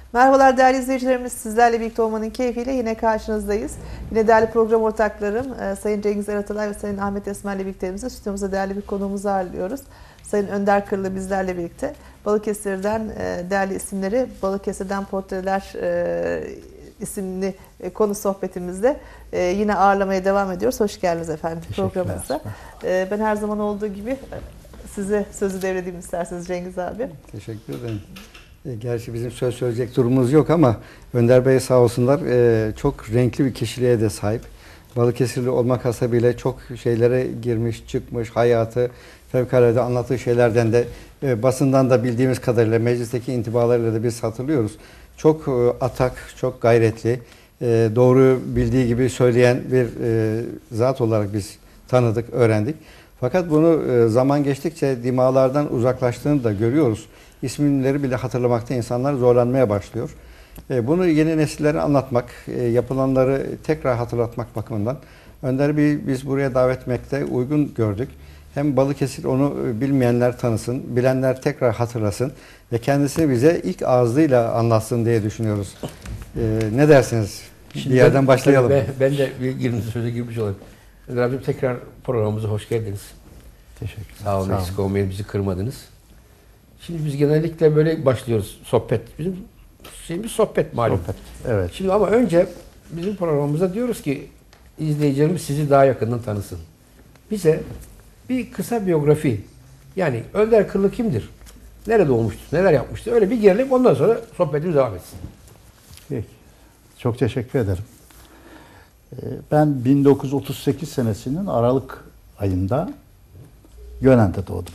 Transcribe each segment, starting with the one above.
Merhabalar değerli izleyicilerimiz, sizlerle birlikte olmanın keyfiyle yine karşınızdayız. Yine değerli program ortaklarım Sayın Cengiz Eratalay ve Sayın Ahmet Esmer'le birlikte stüdyomuzda değerli bir konuğumuzu ağırlıyoruz. Sayın Önder Kırlı bizlerle birlikte. Balıkesir'den değerli isimleri, Balıkesir'den Portreler isimli konu sohbetimizde yine ağırlamaya devam ediyoruz. Hoş geldiniz efendim programımıza. Ben her zaman olduğu gibi size sözü devredeyim isterseniz Cengiz abi. Teşekkür ederim. Gerçi bizim söz söyleyecek durumumuz yok ama Önder Bey sağ olsunlar çok renkli bir kişiliğe de sahip. Balıkesirli olmak hasebiyle çok şeylere girmiş, çıkmış, hayatı fevkalade anlattığı şeylerden de basından da bildiğimiz kadarıyla meclisteki intibalarıyla da biz hatırlıyoruz. Çok atak, çok gayretli, doğru bildiği gibi söyleyen bir zat olarak biz tanıdık, öğrendik. Fakat bunu zaman geçtikçe dimağlardan uzaklaştığını da görüyoruz. İsimleri bile hatırlamakta insanlar zorlanmaya başlıyor. Bunu yeni nesillere anlatmak, yapılanları tekrar hatırlatmak bakımından Önder Bey'i biz buraya davet etmekte uygun gördük. Hem Balıkesir onu bilmeyenler tanısın, bilenler tekrar hatırlasın ve kendisini bize ilk ağzıyla anlatsın diye düşünüyoruz. Ne dersiniz? Şimdi bir yerden başlayalım. Ben de bir söze girmiş olayım. Önder abicim tekrar programımıza hoş geldiniz. Teşekkür ederim. Sağ olun, eksik olmayın, bizi kırmadınız. Şimdi biz genellikle böyle başlıyoruz. Sohbet. Bizim şeyimiz sohbet malum. Sohbet, evet. Şimdi ama önce bizim programımızda diyoruz ki izleyicilerimiz sizi daha yakından tanısın. Bize bir kısa biyografi, yani Önder Kırlı kimdir? Nerede olmuştur? Neler yapmıştır? Öyle bir girelim, ondan sonra sohbetimiz devam etsin. Peki. Çok teşekkür ederim. Ben 1938 senesinin Aralık ayında Gönen'de doğdum.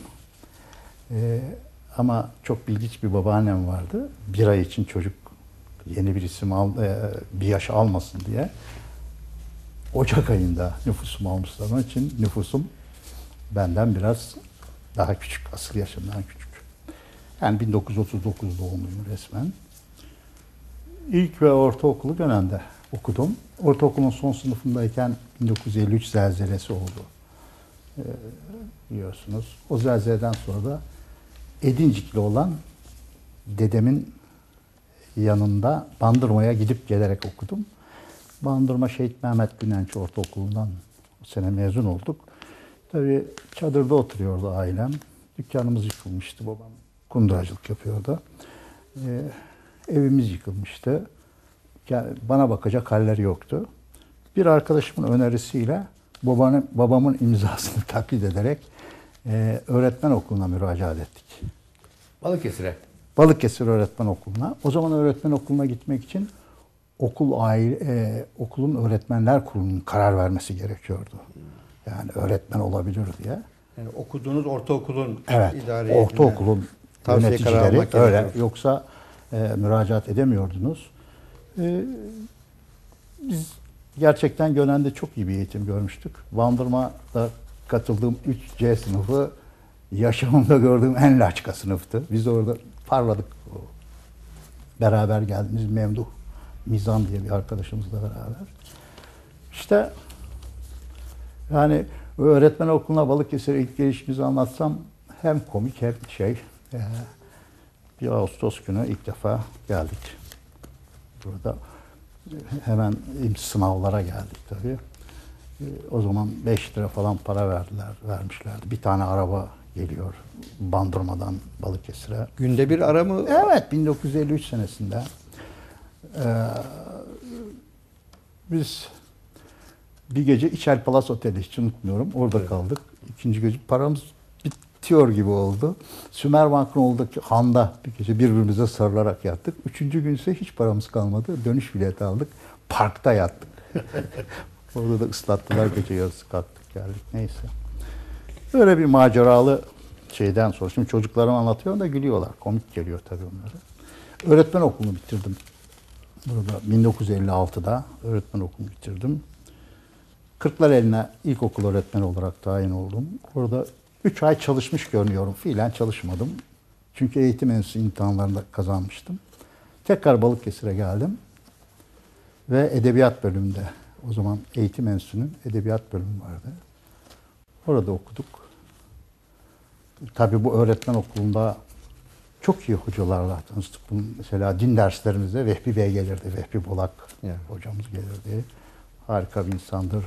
Ama çok bilgiç bir babaannem vardı. Bir ay için çocuk yeni bir isim bir yaş almasın diye Ocak ayında nüfusumu almışlar. Onun için nüfusum benden biraz daha küçük, asıl yaşımdan küçük. Yani 1939 doğumluyum resmen. İlk ve ortaokulu Gönen'de okudum. Ortaokulun son sınıfındayken 1953 zelzelesi oldu. Biliyorsunuz. O zelzeleden sonra da Edincikli olan dedemin yanında Bandırma'ya gidip gelerek okudum. Bandırma Şehit Mehmet Günenç Ortaokulu'ndan o sene mezun olduk. Tabii çadırda oturuyordu ailem. Dükkanımız yıkılmıştı, babam kunduracılık yapıyordu. Evimiz yıkılmıştı. Yani bana bakacak halleri yoktu. Bir arkadaşımın önerisiyle babamın imzasını taklit ederek öğretmen okuluna müracaat ettik. Balıkesir'e. Balıkesir Öğretmen Okulu'na. O zaman öğretmen okuluna gitmek için okulun öğretmenler kurulunun karar vermesi gerekiyordu. Yani öğretmen olabilir diye. Yani okuduğunuz ortaokulun idari ortaokulun yöneticileri öyle. Yoksa müracaat edemiyordunuz. Biz gerçekten Gönen'de çok iyi bir eğitim görmüştük. Bandırma'da katıldığım 3C sınıfı yaşamımda gördüğüm en laçka sınıftı. Biz orada parladık. Beraber geldiğimiz Memduh Mizan diye bir arkadaşımızla beraber. İşte yani öğretmen okuluna Balıkesir'e ilk gelişimizi anlatsam hem komik hem bir Ağustos günü ilk defa geldik. Burada hemen sınavlara geldik tabii. O zaman 5 lira falan para vermişlerdi. Bir tane araba geliyor Bandırma'dan Balıkesir'e. Günde bir ara mı? Evet, 1953 senesinde. Biz bir gece İçel Palas Oteli, hiç unutmuyorum. Orada kaldık. İkinci gece paramız bitiyor gibi oldu. Sümer Bank'ın oradaki handa bir gece birbirimize sarılarak yattık. Üçüncü gün ise hiç paramız kalmadı. Dönüş bileti aldık. Parkta yattık. Orada da ıslattılar, gece yarısı kalktık geldik. Neyse. Böyle bir maceralı şeyden sonra. Şimdi çocuklarıma anlatıyorum da gülüyorlar. Komik geliyor tabii onlara. Öğretmen okulunu bitirdim. Burada 1956'da öğretmen okulunu bitirdim. Kırklareli'ne ilkokul öğretmeni olarak tayin oldum. Orada 3 ay çalışmış görünüyorum. Fiilen çalışmadım. Çünkü eğitim enstitüsü imtihanlarında kazanmıştım. Tekrar Balıkesir'e geldim. Ve edebiyat bölümünde, o zaman eğitim enstitüsünün edebiyat bölümü vardı. Orada okuduk. Tabii bu öğretmen okulunda çok iyi hocalarla tanıştık. Mesela din derslerimizde Vehbi Bey gelirdi. Vehbi Bolak hocamız gelirdi. Harika bir insandır.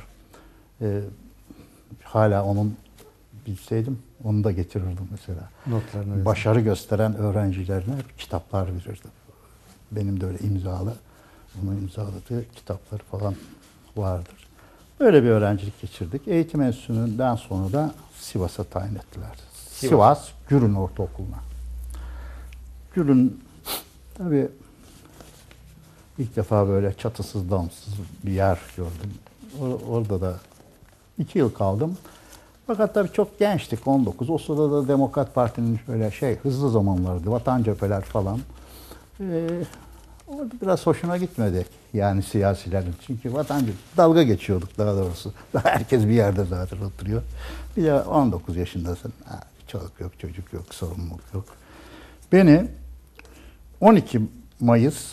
Hala onun bilseydim onu da getirirdim mesela. Notlarını Başarı gösteren öğrencilerine kitaplar verirdi. Benim de öyle imzalı, onun imzaladığı kitapları falan vardır. Böyle bir öğrencilik geçirdik. Eğitim enstitüsünden sonra da Sivas'a tayin ettiler. Sivas Gürün Ortaokulu'na. Gürün tabii ilk defa böyle çatısız damsız bir yer gördüm. Orada da 2 yıl kaldım. Fakat tabii çok gençtik, 19. O sırada da Demokrat Parti'nin böyle hızlı zamanlarıydı. Vatan cepheler falan. Orada biraz hoşuna gitmedi yani siyasilerin. Çünkü vatancı dalga geçiyorduk daha doğrusu. Herkes bir yerde zaten oturuyor. Bir de 19 yaşındasın. Çoluk yok, çocuk yok, sorumluluk yok. Beni 12 Mayıs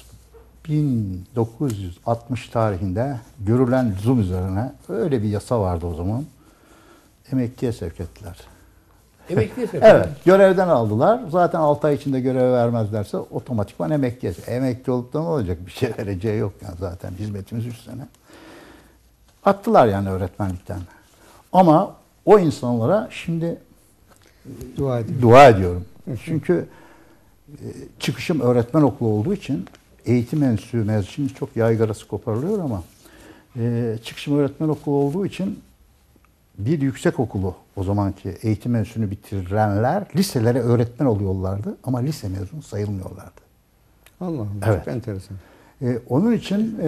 1960 tarihinde görülen lüzum üzerine öyle bir yasa vardı o zaman. Emekliye sevk ettiler. Emekliye sevk Evet, görevden aldılar. Zaten 6 ay içinde görev vermezlerse otomatikman emekliye. Emekli olup da ne olacak? Bir şey vereceği yok yani zaten. Hizmetimiz 3 sene. Attılar yani öğretmenlikten. Ama o insanlara şimdi dua ediyorum. Çünkü çıkışım öğretmen okulu olduğu için eğitim enstitüsü mezunu, şimdi çok yaygarası koparılıyor ama çıkışım öğretmen okulu olduğu için bir yüksek okulu, o zamanki eğitim enstitüsünü bitirenler liselere öğretmen oluyorlardı ama lise mezunu sayılmıyorlardı. Allah'ım, evet. Çok enteresan. Onun için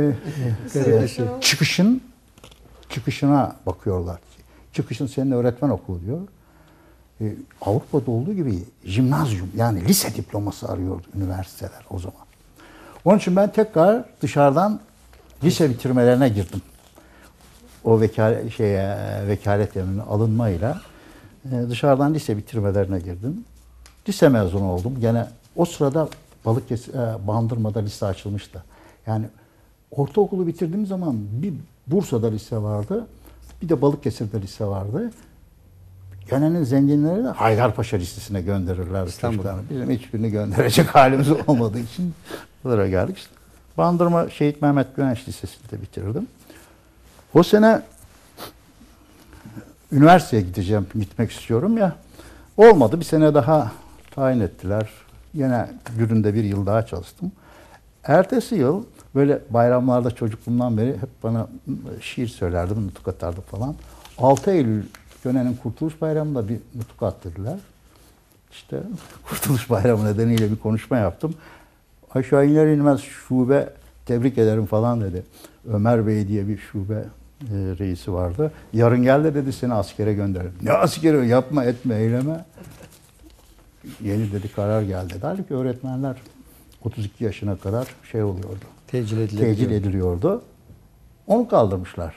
çıkışına bakıyorlar. Çıkışın senin öğretmen okulu diyor. Avrupa'da olduğu gibi jimnazyum yani lise diploması arıyordu üniversiteler o zaman. Onun için ben tekrar dışarıdan lise bitirmelerine girdim. O vekalet emrine alınmayla dışarıdan lise bitirmelerine girdim. Lise mezunu oldum. Gene o sırada Bandırma'da lise açılmıştı. Yani ortaokulu bitirdiğim zaman bir Bursa'da lise vardı, bir de Balıkesir'de lise vardı. Gene'nin zenginleri de Haydarpaşa Lisesi'ne gönderirlerdi çocuklarını. Bizim hiçbirini gönderecek halimiz olmadığı için buralara geldik. İşte Bandırma Şehit Mehmet Güvenç Lisesi'ni de bitirdim. O sene üniversiteye gitmek istiyorum ya. Olmadı. Bir sene daha tayin ettiler. Yine Gürün'de 1 yıl daha çalıştım. Ertesi yıl böyle bayramlarda çocukluğumdan beri hep bana şiir söylerdim, nutuk atardı falan. 6 Eylül Göne'nin Kurtuluş Bayramı'nda bir nutuk attırdılar. İşte Kurtuluş Bayramı nedeniyle bir konuşma yaptım. Aşağı iner inmez şube tebrik ederim falan dedi. Ömer Bey diye bir şube reisi vardı. Yarın gel de dedi seni askere gönderelim. Ne askeri? Yapma, etme, eyleme. Yeni dedi karar geldi. Halbuki öğretmenler 32 yaşına kadar oluyordu. Tecil ediliyordu. Onu kaldırmışlar.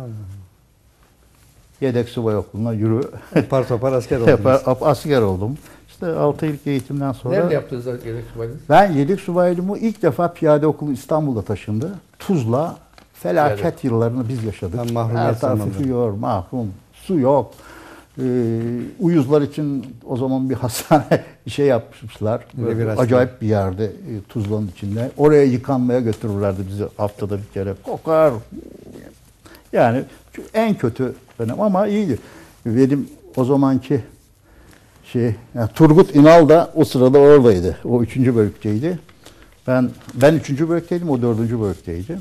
Yedek subay okuluna yürü. Apar topar asker oldum. Asker oldum. İşte 6 yıllık eğitimden sonra... Nerede yaptınız yedek subaylığını? Ben yedek subaylığımı ilk defa piyade okulu İstanbul'da taşındı. Tuzla felaket yıllarını biz yaşadık. Her tarafı mahrum, su yok. Uyuzlar için o zaman bir hastane yapmışlar. Acayip bir yerde Tuzla'nın içinde. Oraya yıkanmaya götürürlerdi bizi haftada bir kere. Kokar. Yani en kötü dönem ama iyiydi. Benim o zamanki yani Turgut İnal da o sırada oradaydı. O 3. bölükteydi. Ben 3. bölükteydim, o 4. bölükteydi.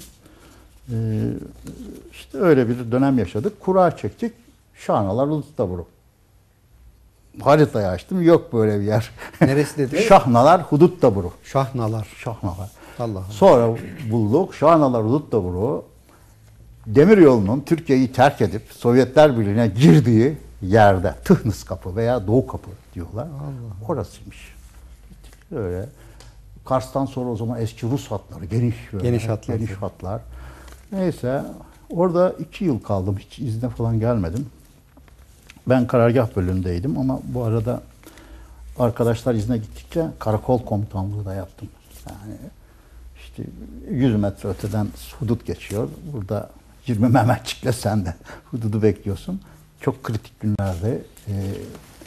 İşte öyle bir dönem yaşadık. Kura çektik. Şahnalar Uludağ. Haritayı açtım. Yok böyle bir yer. Neresi dedi? Şahnalar Huduttaburu. Şahnalar. Allah. Sonra bulduk. Şahnalar Huduttaburu. Demiryolu'nun Türkiye'yi terk edip Sovyetler Birliği'ne girdiği yerde Tıhnıs Kapı veya Doğu Kapı diyorlar. Allah. Orasıymış. Öyle. Kars'tan sonra o zaman eski Rus hatları, geniş hatlar. Neyse, orada 2 yıl kaldım. Hiç izne falan gelmedim. Ben karargah bölümündeydim ama bu arada arkadaşlar izne gittikçe karakol komutanlığı da yaptım. Yani işte 100 metre öteden hudut geçiyor. Burada 20 Mehmetçik'le sen de hududu bekliyorsun. Çok kritik günlerde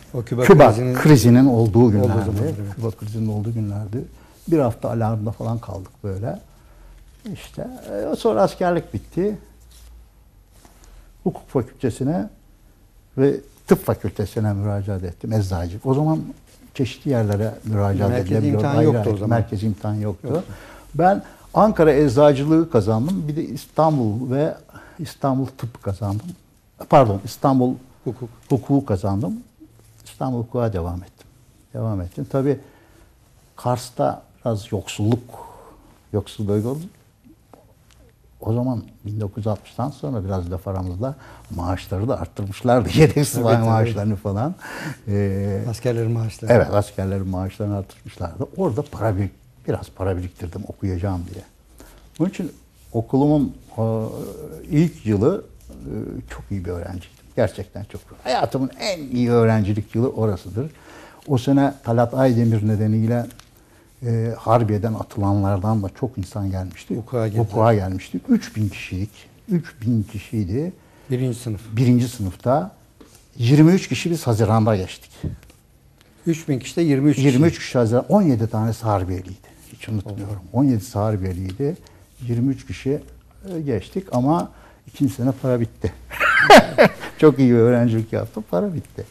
O Küba Küba krizinin krizinin olduğu günlerdi. zamanlar, evet. Küba krizinin olduğu günlerdi. Bir hafta alarmda falan kaldık böyle. İşte sonra askerlik bitti. Hukuk fakültesine ve tıp fakültesine müracaat ettim. Eczacılık. O zaman çeşitli yerlere müracaat Merkezi edilebiliyordu. imtihan Ayrı yoktu ayrı. o zaman. Merkezi imtihan yoktu. Ben Ankara eczacılığı kazandım. Bir de İstanbul tıp kazandım. Pardon, İstanbul hukuk. hukuku kazandım. İstanbul hukuka devam ettim. Tabii Kars'ta biraz yoksul bölge oldu. O zaman 1960'tan sonra biraz laf aramızda maaşları da arttırmışlardı. Yedek subay Evet, maaşlarını falan. Askerlerin maaşları. Evet, askerlerin maaşlarını arttırmışlardı. Orada biraz para biriktirdim okuyacağım diye. Bunun için okulumun ilk yılı çok iyi bir öğrenciydim. Gerçekten çok. Hayatımın en iyi öğrencilik yılı orasıdır. O sene Talat Aydemir nedeniyle Harbiye'den atılanlardan da çok insan gelmişti. Hukuka gelmişti. 3000 kişiydik. 3000 kişiydi. Birinci sınıf. Birinci sınıfta 23 kişi biz Haziran'da geçtik. 3000 kişi de 23 kişi. 23 kişi Haziran, 17 tanesi Harbiyeliydi. Hiç unutmuyorum. 17'si Harbiyeliydi. 23 kişi geçtik ama ikinci sene para bitti. Çok iyi bir öğrencilik yaptım. Para bitti.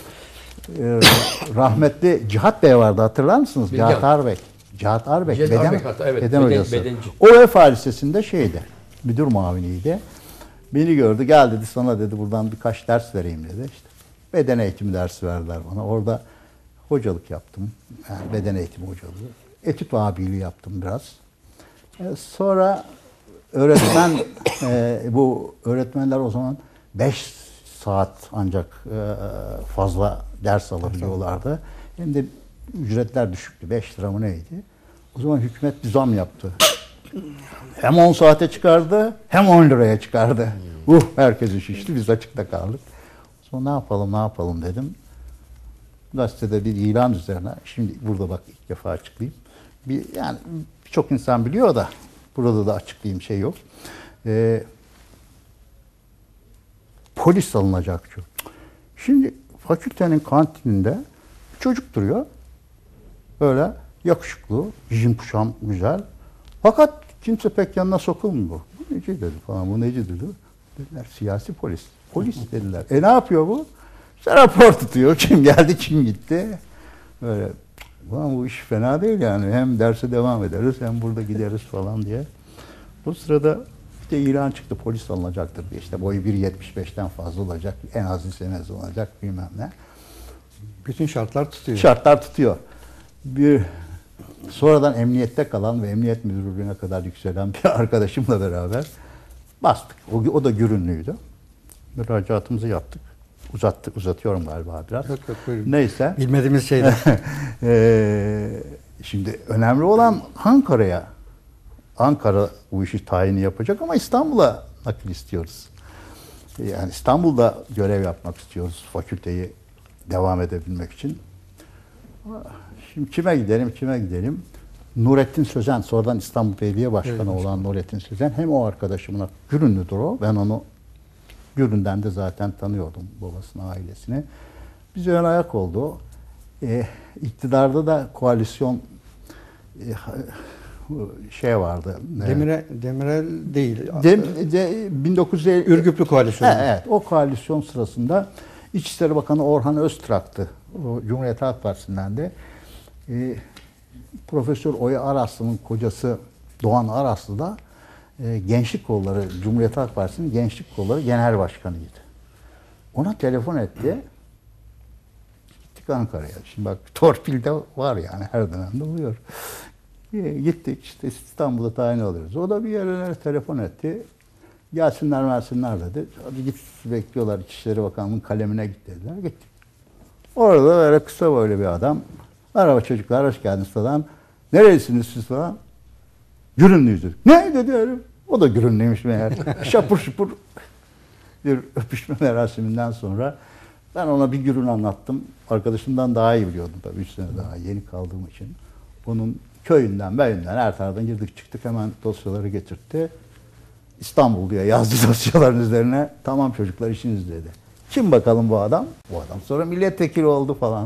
Rahmetli Cihat Bey vardı, hatırlar mısınız? Cihat Arbek. Cihat Arbek, hatta, evet, beden hocası. bedenci. O Vefa Lisesi'nde müdür muaviniydi. Beni gördü, gel dedi, sana dedi buradan birkaç ders vereyim dedi. İşte beden eğitimi dersi verdiler bana. Orada hocalık yaptım. Yani beden eğitimi hocalığı. Etüt abiliği yaptım biraz. Sonra bu öğretmenler o zaman 5 saat ancak fazla ders alabiliyorlardı. Hem de ücretler düşüktü. 5 lira mı neydi? O zaman hükümet bir zam yaptı. Hem 10 saate çıkardı hem 10 liraya çıkardı. Herkes şişti. Biz açıkta kaldık. Sonra ne yapalım dedim. Gazetede bir ilan üzerine, şimdi burada bak ilk defa açıklayayım. Yani birçok insan biliyor da burada da açıklayayım şey yok. Polis alınacak çok. Şimdi fakültenin kantininde bir çocuk duruyor. Böyle yakışıklı, giyim kuşam güzel. Fakat kimse pek yanına sokulmuyor. Bu neci dedi falan, bu neci dedi. Dediler siyasi polis. Polis dediler. Ne yapıyor bu? İşte rapor tutuyor. Kim geldi, kim gitti. Böyle, bu iş fena değil yani. Hem derse devam ederiz hem burada gideriz falan diye. Bu sırada bir de ilan çıktı, polis alınacaktır diye. İşte boyu 1.75'ten fazla olacak, en az lise mezunu olacak bilmem ne. Bütün şartlar tutuyor. Şartlar tutuyor. Sonradan emniyette kalan ve emniyet müdürlüğüne kadar yükselen bir arkadaşımla beraber bastık. O da Gürünlüydü. Müracaatımızı yaptık. Uzatıyorum galiba biraz. Yok, buyurun. Neyse. Bilmediğimiz şeyler. Şimdi önemli olan Ankara bu işi tayini yapacak ama İstanbul'a nakil istiyoruz. Yani İstanbul'da görev yapmak istiyoruz fakülteyi devam edebilmek için. Şimdi kime gidelim? Nurettin Sözen, sonradan İstanbul Belediye Başkanı olan Nurettin Sözen. Hem o arkadaşımla, Gürünlüdür o. Ben onu Gürün'den de zaten tanıyordum, babasını, ailesini. Bize ön ayak oldu. İktidarda da koalisyon vardı. Demirel değil. 1950 Ürgüplü koalisyonu. Evet, o koalisyon sırasında İçişleri Bakanı Orhan Öztrak'tı. O Cumhuriyet Halk Partisi'nden de. Profesör Oya Araslı'nın kocası Doğan Araslı da Gençlik Kolları, Cumhuriyet Halk Partisi'nin Gençlik Kolları Genel Başkanıydı. Ona telefon etti. Gittik Ankara'ya. Şimdi bak torpil de var yani, her dönemde oluyor. Gittik işte İstanbul'da tayin alıyoruz. O da bir yerlere telefon etti. Gelsinler dedi. Hadi git, bekliyorlar, İçişleri Bakanlığı'nın kalemine git dediler. Gittik. Orada böyle kısa böyle bir adam. Merhaba çocuklar, hoş geldiniz falan. Nerelisiniz siz falan? Gürünlüyüz dedi. Ne dedi herif? O da Gürünlüymüş meğer. Şapur şupur bir öpüşme merasiminden sonra ben ona bir Gürün anlattım. Arkadaşımdan daha iyi biliyordum tabii. 3 sene daha yeni kaldığım için. Onun köyünden, her taraftan girdik çıktık, hemen dosyaları getirtti. İstanbul diye yazdı dosyaların üzerine. Tamam çocuklar, işiniz dedi. Kim bakalım bu adam? Bu adam sonra milletvekili oldu falan.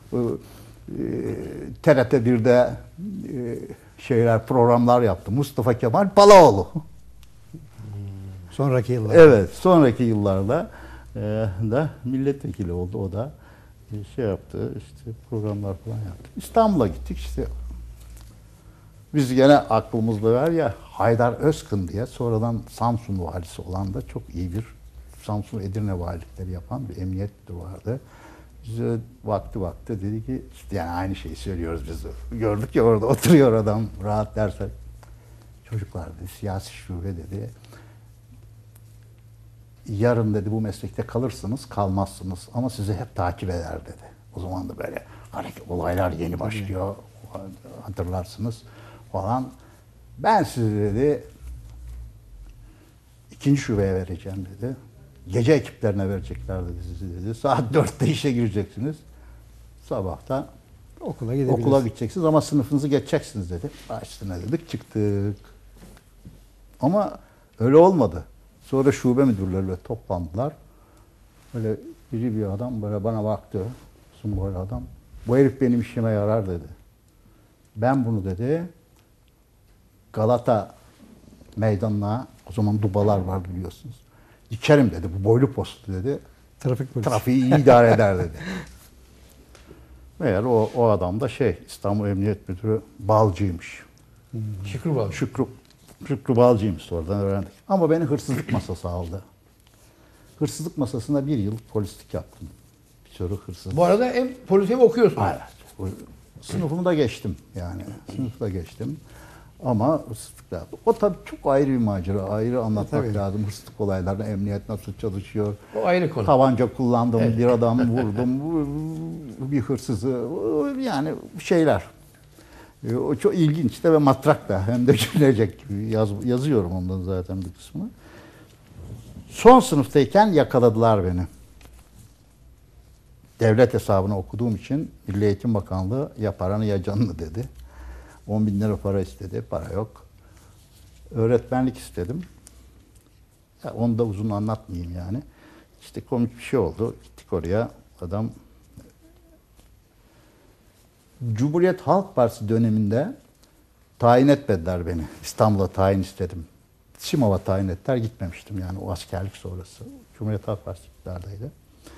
TRT 1'de programlar yaptı. Mustafa Kemal Palaoğlu. Sonraki yıllar. Evet, sonraki yıllarda da milletvekili oldu. O da yaptı, işte programlar falan yaptı. İstanbul'a gittik işte. Biz gene aklımızda var ya Haydar Özkın diye sonradan Samsun valisi olan da çok iyi bir Samsun Edirne valilikleri yapan bir emniyet müdürü vardı. Bize vakti dedi ki işte yani aynı şeyi söylüyoruz biz. Gördük ya orada oturuyor adam rahat derse. Çocuklar dedi siyasi şube dedi. Yarın dedi bu meslekte kalırsınız, kalmazsınız ama sizi hep takip eder dedi. O zaman da böyle olaylar yeni başlıyor, hatırlarsınız falan. Ben sizi dedi 2. şubeye vereceğim dedi. Gece ekiplerine verecekler dedi sizi dedi. Saat 4'te işe gireceksiniz. Sabahta okula gideceksiniz ama sınıfınızı geçeceksiniz dedi. Başına dedik çıktık. Ama öyle olmadı. Sonra şube müdürleriyle toplandılar. Böyle iri bir adam böyle bana baktı. Böyle adam. Bu herif benim işime yarar dedi. Ben bunu dedi Galata meydanına, o zaman dubalar vardı biliyorsunuz. Dikerim dedi. Bu boylu postu dedi. Trafiği iyi idare eder dedi. Meğer o adam da İstanbul Emniyet Müdürü Balcı'ymış. Şükrü Balcı. Şükrü Balcı'ymış sonradan öğrendik. Ama beni hırsızlık masası aldı. Hırsızlık masasında 1 yıl polislik yaptım. Bir sürü hırsızlık. Bu arada hem polis hem okuyorsun. Evet. Sınıfımı da geçtim yani. Sınıfı da geçtim. Ama hırsızlık yaptım. O tabii çok ayrı bir macera. Ayrı anlatmak lazım. Hırsızlık olaylarında emniyet nasıl çalışıyor. O ayrı konu. Tabanca kullandım, bir adam vurdum, bir hırsızı. Yani şeyler. O çok ilginç de ve matrak da hem de gülecek gibi yazıyorum ondan zaten bir kısmını. Son sınıftayken yakaladılar beni. Devlet hesabına okuduğum için Milli Eğitim Bakanlığı ya paranı ya canını dedi. 10.000 lira para istedi, para yok. Öğretmenlik istedim. Ya onu da uzun anlatmayayım yani. İşte komik bir şey oldu. Gittik oraya. Adam Cumhuriyet Halk Partisi döneminde tayin etmediler beni. İstanbul'a tayin istedim. Simav'a tayin ettiler. Gitmemiştim yani o askerlik sonrası. Cumhuriyet Halk Partisi iktidardaydı.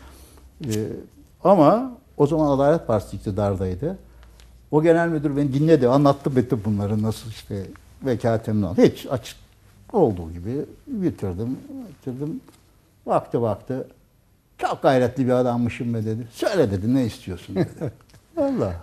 Ama o zaman Adalet Partisi iktidardaydı. O genel müdür beni dinledi. Anlattı bütün bunları nasıl işte vekaletimden aldı. Hiç açık olduğu gibi bitirdim. Baktı. Çok gayretli bir adammışım be dedi. Söyle dedi ne istiyorsun dedi. Vallahi.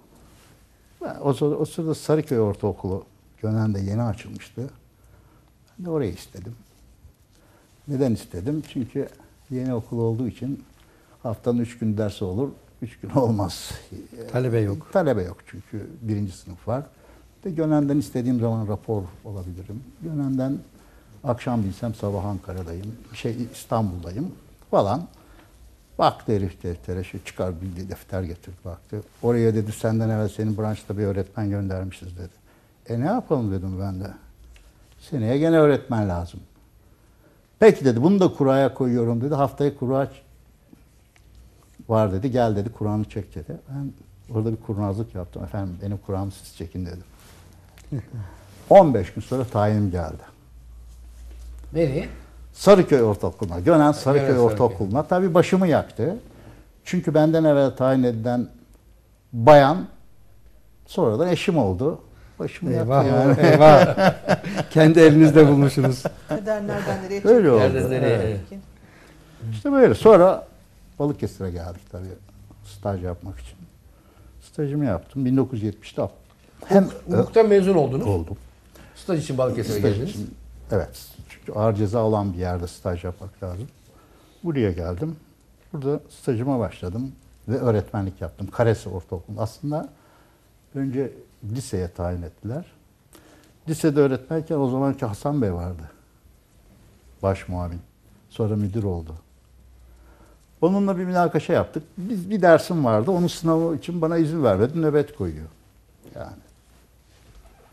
O sırada Sarıköy Ortaokulu Gönen'de yeni açılmıştı. Ben de orayı istedim. Neden istedim? Çünkü yeni okul olduğu için haftanın 3 gün dersi olur, 3 gün olmaz. Talebe yok. Talebe yok çünkü 1. sınıf var. Gönen'den istediğim zaman rapor olabilirim. Gönen'den akşam bilsem sabah Ankara'dayım, İstanbul'dayım falan. Baktı herif deftere, çıkar bir defter getirdi baktı. Oraya dedi senden evvel senin branşta bir öğretmen göndermişiz dedi. Ne yapalım dedim ben de. Seneye gene öğretmen lazım. Peki dedi bunu da kuraya koyuyorum dedi. Haftaya kura var dedi. Gel dedi Kur'an'ı çek dedi. Ben orada bir kurnazlık yaptım. Efendim benim Kur'an'ı siz çekin dedim. 15 gün sonra tayinim geldi. Nereye? Sarıköy Ortaokulu'na. Gönen Sarıköy Ortaokulu'na. Tabii başımı yaktı. Çünkü benden evvel tayin edilen bayan sonradan eşim oldu. Başımı yaktı yani. Eyvah. Kendi elinizde bulmuşsunuz. Kader nereden nereye Öyle oldu. Nereden nereye? Evet. İşte böyle. Sonra Balıkesir'e geldik tabii staj yapmak için. Stajımı yaptım. 1970'te hem hukuktan mezun oldunuz. Oldum. Staj için Balıkesir'e Staj geldiniz. için, evet. Çünkü ağır ceza olan bir yerde staj yapmak lazım. Buraya geldim. Burada stajıma başladım ve öğretmenlik yaptım. Karesi Ortaokulu. Aslında önce liseye tayin ettiler. Lisede öğretmenken o zamanki Hasan Bey vardı. Baş muavin. Sonra müdür oldu. Onunla bir münakaşa yaptık. Bir dersim vardı. Onun sınavı için bana izin vermedi. Nöbet koyuyor. Yani.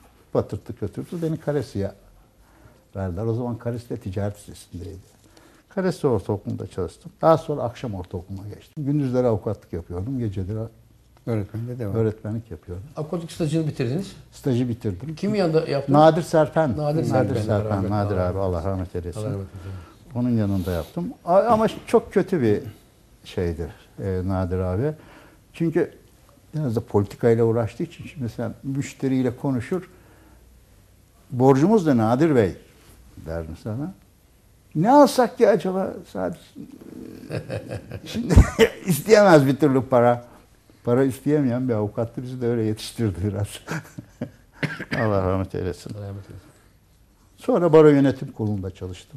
Batırttı kötürttü. Beni Karesi'ye verdiler. O zaman Karesi de ticaret lisesindeydi. Karesi Ortaokulu'nda çalıştım. Daha sonra akşam ortaokuluna geçtim. Gündüzleri avukatlık yapıyordum. Geceleri Öğretmenliğe devam. öğretmenlik yapıyordum. Avukatlık stajını bitirdiniz. Stajı bitirdim. Kimin yanında yaptınız? Nadir Serpen. Nadir Serpen. Nadir abi Allah rahmet eylesin. Allah rahmet eylesin. Onun yanında yaptım. Ama çok kötü bir şeydir Nadir abi. Çünkü biraz da politikayla uğraştığı için şimdi mesela müşteriyle konuşur. Borcumuz da Nadir Bey der sana. Ne alsak ki acaba? Sadece şimdi isteyemez bir türlü para. Para isteyemeyen bir avukat bizi de öyle yetiştirdi biraz. Allah rahmet eylesin. Allah rahmet eylesin. Sonra Baro Yönetim Kurulu'nda çalıştım.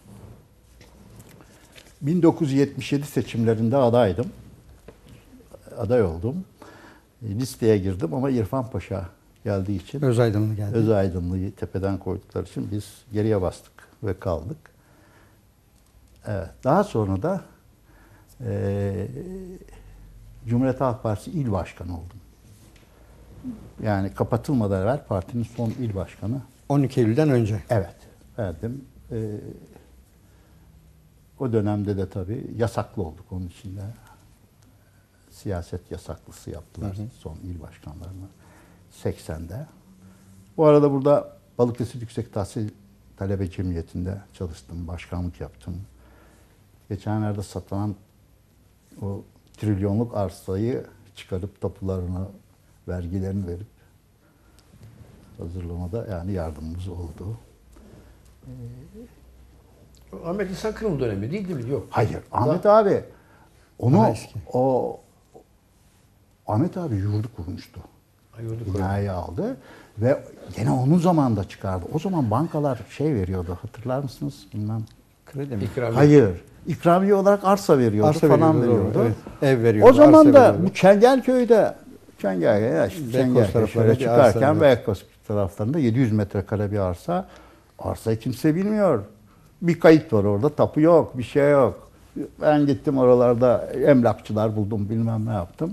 1977 seçimlerinde adaydım. Aday oldum. Listeye girdim ama İrfan Paşa geldiği için, Özaydınlı geldi. Özaydınlı'yı tepeden koydukları için biz geriye bastık ve kaldık. Evet. Daha sonra da Cumhuriyet Halk Partisi İl Başkanı oldum. Yani kapatılmadan evvel partinin son il başkanı. 12 Eylül'den önce. Evet, verdim. O dönemde de tabii yasaklı olduk onun içinde. Siyaset yasaklısı yaptılar son il başkanlarını 80'de. Bu arada burada Balıkesir Yüksek Tahsil Talebe Cemiyeti'nde çalıştım, başkanlık yaptım. Geçenlerde satılan o trilyonluk arsayı çıkarıp tapularını, vergilerini verip hazırlamada yani yardımımız oldu. Ahmet İhsan Kırım dönemi değil mi? Yok. Hayır, Ahmet abi onu Daha eski. Ahmet abi yurdu kurmuştu. Ayırdık. Binayı aldı ve gene onun zamanında çıkardı. O zaman bankalar şey veriyordu, hatırlar mısınız? Bilmem. Kredi mi? İkramiye. Hayır. İkramiye olarak arsa veriyordu Arsa falan veriyordu, doğru. veriyordu. Evet. Ev veriyordu. O zaman arsa da veriyordu. bu Çengelköy'de Beykoz Çengelköy taraflarında şöyle bir arsa çıkarken veriyor. Beykoz taraflarında 700 metrekare bir arsa. Arsayı kimse bilmiyor. Bir kayıt var orada, tapu yok, bir şey yok. Ben gittim oralarda emlakçılar buldum, bilmem ne yaptım.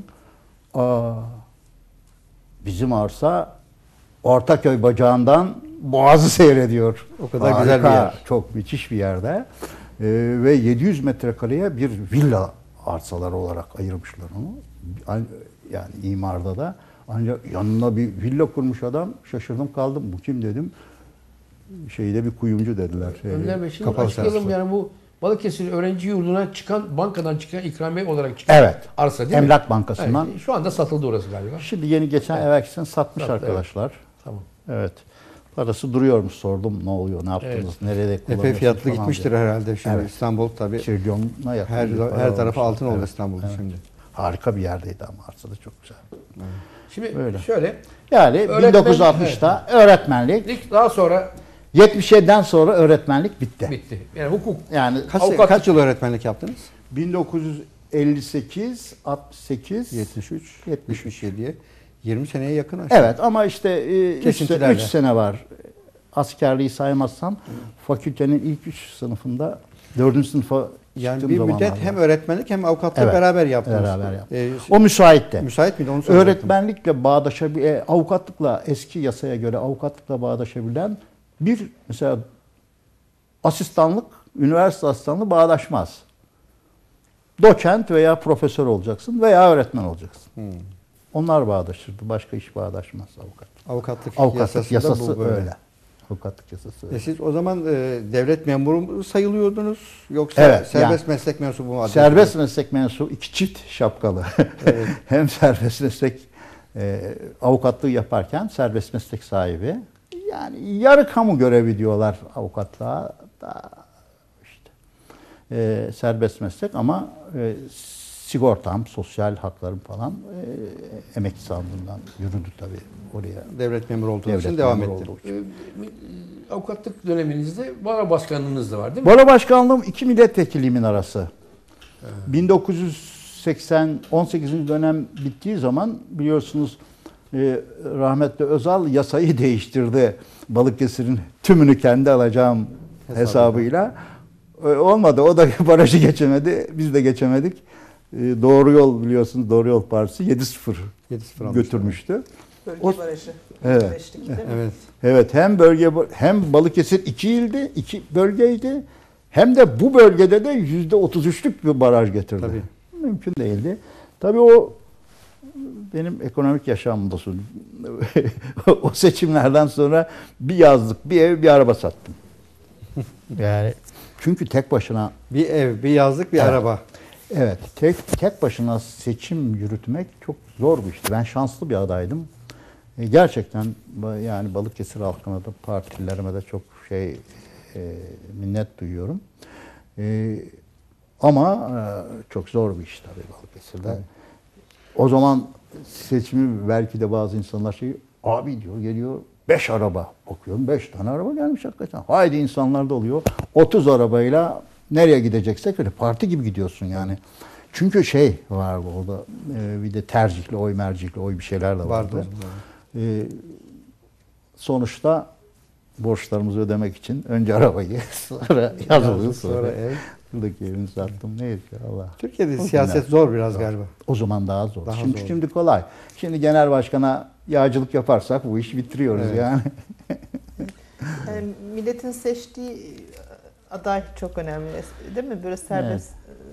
Bizim arsa Ortaköy bacağından Boğaz'ı seyrediyor. O kadar güzel bir yer. Çok müthiş bir yerde. Ve 700 metrekareye bir villa arsaları olarak ayırmışlar onu. Yani imarda da. Ancak yanına bir villa kurmuş adam. Şaşırdım kaldım. Bu kim dedim. Şeyde bir kuyumcu dediler. Önder Bey şimdi Kapalı açıklayalım çarşı. yani bu Balıkesir öğrenci yurduna çıkan, bankadan çıkan ikramiye olarak çıkan Evet. arsa değil mi? Emlak Bankası'ndan. Evet, şu anda satıldı orası galiba. Şimdi yeni geçen evvelki sene satmış Sattı, arkadaşlar. Tamam. Evet. Parası duruyormuş, sordum ne oluyor, ne yaptınız, nerede kullanıyorsunuz Epey fiyatlı falan gitmiştir diye. herhalde şimdi. Evet. İstanbul tabii. Trilyonuna yakın. Her bir para tarafı almışlar. altın oldu Evet. İstanbul'da Evet. şimdi. Harika bir yerdeydi ama arsada çok güzel. Şimdi Öyle. şöyle, Yani Öğretmen- 1960'ta öğretmenlik, ilk daha sonra 77'den sonra öğretmenlik bitti. bitti. Yani hukuk. Yani Kaç yıl öğretmenlik yaptınız? 1958, 68, 73, 73. 77'ye. 20 seneye yakın aşağı. Evet ama işte 3 Kesintilerle. sene var. Askerliği saymazsam fakültenin ilk 3 sınıfında 4. sınıfa Yani çıktığım bir zamanlar müddet hem var. öğretmenlik hem avukatlık Evet, beraber yaptınız. beraber yaptım. Ee, O müsaitti. müsait miydi onu soracaktım. Öğretmenlikle avukatlıkla eski yasaya göre avukatlıkla bağdaşabilen bir mesela asistanlık, üniversite asistanlığı bağdaşmaz. Doçent veya profesör olacaksın veya öğretmen olacaksın. Onlar bağdaşırdı. Başka iş bağdaşmaz avukat. Avukatlık yasası bu böyle. öyle. Avukatlık yasası öyle. Siz o zaman devlet memuru mu sayılıyordunuz yoksa Evet, serbest meslek mensubu mu? Serbest meslek mensubu iki çift şapkalı. Evet. Hem serbest meslek avukatlığı yaparken serbest meslek sahibi. Yani yarı kamu görevi diyorlar avukatlığa. Da işte serbest meslek ama sigortam, sosyal haklarım falan emekli sandığından yürüdü tabii oraya. Devlet memuru olduğunuz Devlet için devam memuru etti. olduğu için. Avukatlık döneminizde baro başkanlığınız da var değil mi? Baro başkanlığım iki milletvekilimin arası. 18 dönem bittiği zaman biliyorsunuz rahmetli Özal yasayı değiştirdi. Balıkesir'in tümünü kendi alacağım hesabıyla. Olmadı. O da barajı geçemedi. Biz de geçemedik. Doğru Yol biliyorsunuz Doğru Yol Partisi 7-0 7-0 götürmüştü. Bölge barajı. Evet. Beşlik, değil mi? Evet. Evet hem Balıkesir 2 ildi, 2 bölgeydi. Hem de bu bölgede de %33'lük bir baraj getirdi. Tabii. Mümkün değildi. Tabii o benim ekonomik yaşamımda o seçimlerden sonra bir yazlık, bir ev, bir araba sattım. Yani çünkü tek başına Bir ev, bir yazlık, bir Evet. araba. evet tek başına seçim yürütmek çok zor bir işti. Ben şanslı bir adaydım. Gerçekten yani Balıkesir halkına da partilerime de çok minnet duyuyorum. Ama çok zor bir iş tabii Balıkesir'de. O zaman seçimi belki de bazı insanlar abi diyor geliyor 5 araba bakıyorum 5 tane araba gelmiş hakikaten. Haydi insanlar da oluyor. 30 arabayla nereye gideceksek öyle parti gibi gidiyorsun yani. Çünkü var orada bir de tercihli oy mercikli oy bir şeyler de vardı. Sonuçta borçlarımızı ödemek için önce arabayı sonra yazılı sonra ev. buradaki evimi sattım. Neyse Allah. Türkiye'de O siyaset günler. zor biraz galiba. O zaman daha zor. Daha Şimdi zor. şimdi kolay. Şimdi genel başkana yağcılık yaparsak bu işi bitiriyoruz Evet. yani. Yani milletin seçtiği aday çok önemli değil mi? Böyle serbest.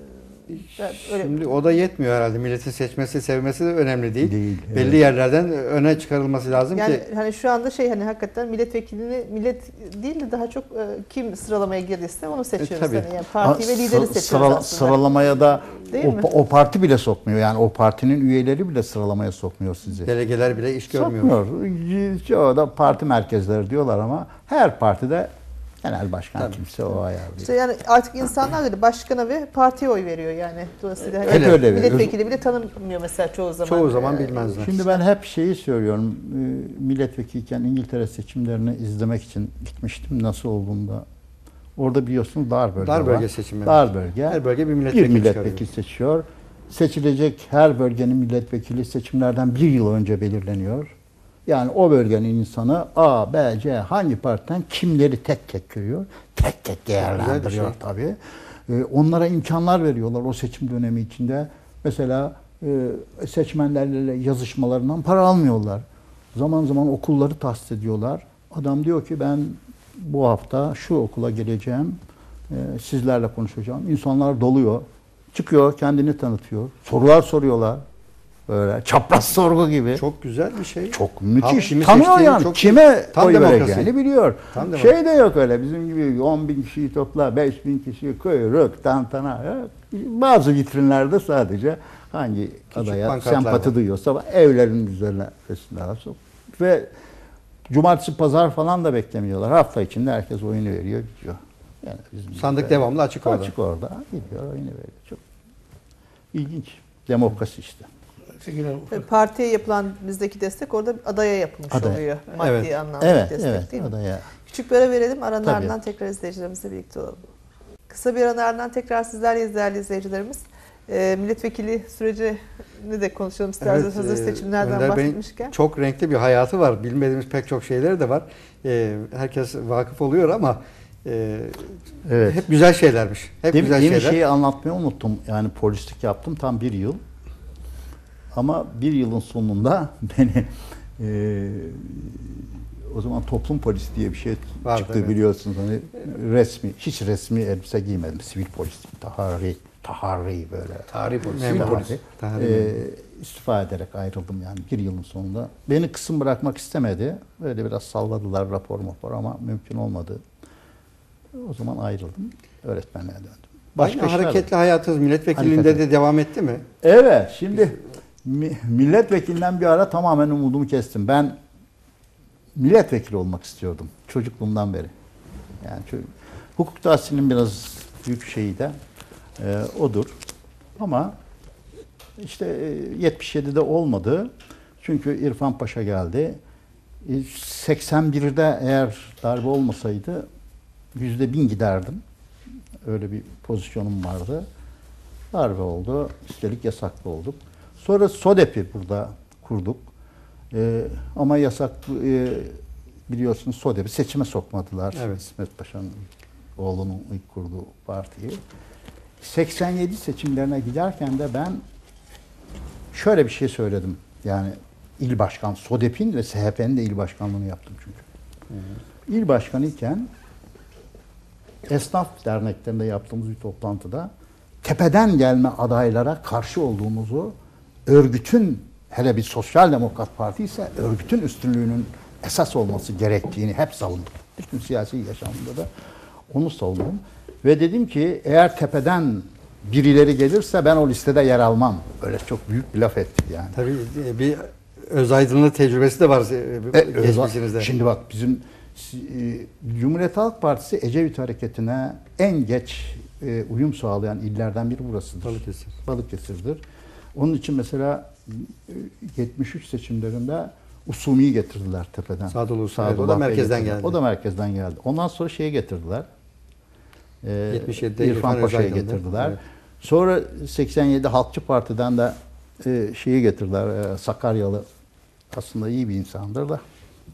Öyle. Şimdi o da yetmiyor herhalde. Milletin seçmesi, sevmesi de önemli değil. Değil, Belli evet. yerlerden öne çıkarılması lazım Yani ki. hani şu anda hani hakikaten milletvekilini millet değil de daha çok kim sıralamaya girdiyse onu seçiyoruz. tabii. Yani parti ve lideri seçiyoruz aslında. Sıralamaya da Değil mi? o parti bile sokmuyor. Yani o partinin üyeleri bile sıralamaya sokmuyor sizi. Delegeler bile iş görmüyor. Sokmuyor. Çoğu da parti merkezleri diyorlar ama her partide genel başkan Tabii. kimse o ayarlıyor. İşte yani artık insanlar böyle başkana ve partiye oy veriyor yani. Dolayısıyla hani Hep öyle veriyor. milletvekili bile tanınmıyor mesela çoğu zaman. Çoğu zaman bilmezler. Şimdi ben hep söylüyorum. Milletvekiliyken İngiltere seçimlerini izlemek için gitmiştim. Nasıl olduğunda. Orada biliyorsun dar bölge Dar bölge var. seçimi. Dar bölge. Her bölge bir Bir milletvekili milletvekili seçiyor. Seçilecek her bölgenin milletvekili seçimlerden bir yıl önce belirleniyor. Yani o bölgenin insanı A, B, C hangi partiden kimleri tek tek görüyor. Tek tek değerlendiriyor şey. tabii. Onlara imkanlar veriyorlar o seçim dönemi içinde. Mesela seçmenlerle yazışmalarından para almıyorlar. Zaman zaman okulları tahsis ediyorlar. Adam diyor ki ben bu hafta şu okula geleceğim. Sizlerle konuşacağım. İnsanlar doluyor. Çıkıyor, kendini tanıtıyor. Sorular soruyorlar. Böyle çapraz sorgu gibi. Çok güzel bir şey. Çok Halk müthiş. kimi Tanıyor seçtiğini yani. çok- Kime Tam oy demokrasi. vereceğini biliyor. Tam demokrasi. Şey de yok öyle. Bizim gibi 10 bin kişiyi topla, 5 bin kişiyi kuyruk, tantana. Yok. Bazı vitrinlerde sadece hangi adaya pankartlar sempati var. duyuyorsa evlerin üzerine resimler asıp ve cumartesi pazar falan da beklemiyorlar. Hafta içinde herkes oyunu veriyor, gidiyor. Yani bizim Sandık gibi devamlı açık orada. Açık orada. Gidiyor, oyunu veriyor. Çok ilginç. Demokrasi işte. Partiye yapılan bizdeki destek orada adaya yapılmış Adaya. oluyor. Maddi Evet. anlamda Evet, destek evet. değil mi? Adaya. Küçük bir ara verelim. Aranın Tabii. ardından tekrar izleyicilerimizle birlikte olalım. Kısa bir aranın ardından tekrar sizlerleyiz değerli izleyicilerimiz. Milletvekili sürecini de konuşalım isterseniz Evet, hazır seçimlerden Önder Bey'in bahsetmişken. çok renkli bir hayatı var. Bilmediğimiz pek çok şeyleri de var. Herkes vakıf oluyor ama Evet. hep güzel şeylermiş. Hep güzel Demin şeyler. şeyi anlatmayı unuttum. Yani polislik yaptım tam bir yıl. Ama bir yılın sonunda beni o zaman toplum polisi diye bir şey Vardı, çıktı evet. biliyorsunuz. Hani hiç resmi elbise giymedim. Sivil polislik, taharri böyle. Tarih polisi. Memur Sivil polis. polis. İstifa ederek ayrıldım yani bir yılın sonunda. Beni kısım bırakmak istemedi. Böyle biraz salladılar rapor ama mümkün olmadı. O zaman ayrıldım. Öğretmenliğe döndüm. Başka işler hareketli hayatınız milletvekilliğinde Hareket. de devam etti mi? Evet, şimdi milletvekilinden bir ara tamamen umudumu kestim. Ben milletvekili olmak istiyordum çocukluğumdan beri. Yani hukuk tahsilinin biraz büyük şeyi de odur. Ama işte 77'de olmadı. Çünkü İrfan Paşa geldi. 81'de eğer darbe olmasaydı %1000 giderdim. Öyle bir pozisyonum vardı. Darbe oldu. Üstelik yasaklı olduk. Sonra SODEP'i burada kurduk. Ama biliyorsunuz SODEP'i seçime sokmadılar. Evet. İsmet Paşa'nın oğlunun ilk kurduğu partiyi. 87 seçimlerine giderken de ben şöyle bir şey söyledim. Yani il başkan, SODEP'in ve SHP'nin de il başkanlığını yaptım çünkü. İl başkanı iken esnaf derneklerinde yaptığımız bir toplantıda tepeden gelme adaylara karşı olduğumuzu, örgütün, hele bir Sosyal Demokrat Parti ise örgütün üstünlüğünün esas olması gerektiğini hep savundum. Bütün siyasi yaşamında da onu savundum. Ve dedim ki eğer tepeden birileri gelirse ben o listede yer almam. Öyle çok büyük bir laf ettik yani. Tabii bir Özaydınlı tecrübesi de var geçmişinizde. Şimdi bak bizim Cumhuriyet Halk Partisi Ecevit Hareketi'ne en geç uyum sağlayan illerden biri burasıdır. Balıkesir. Balıkesir'dir. Onun için mesela 73 seçimlerinde Usumi'yi getirdiler tepeden. Sadullah o da merkezden geldi. O da merkezden geldi. Ondan sonra şeyi getirdiler. 77'de İrfan Paşa'yı Özaydın'dı. getirdiler. Evet. Sonra 87 Halkçı Parti'den de şeyi getirdiler. Sakaryalı, aslında iyi bir insandır da.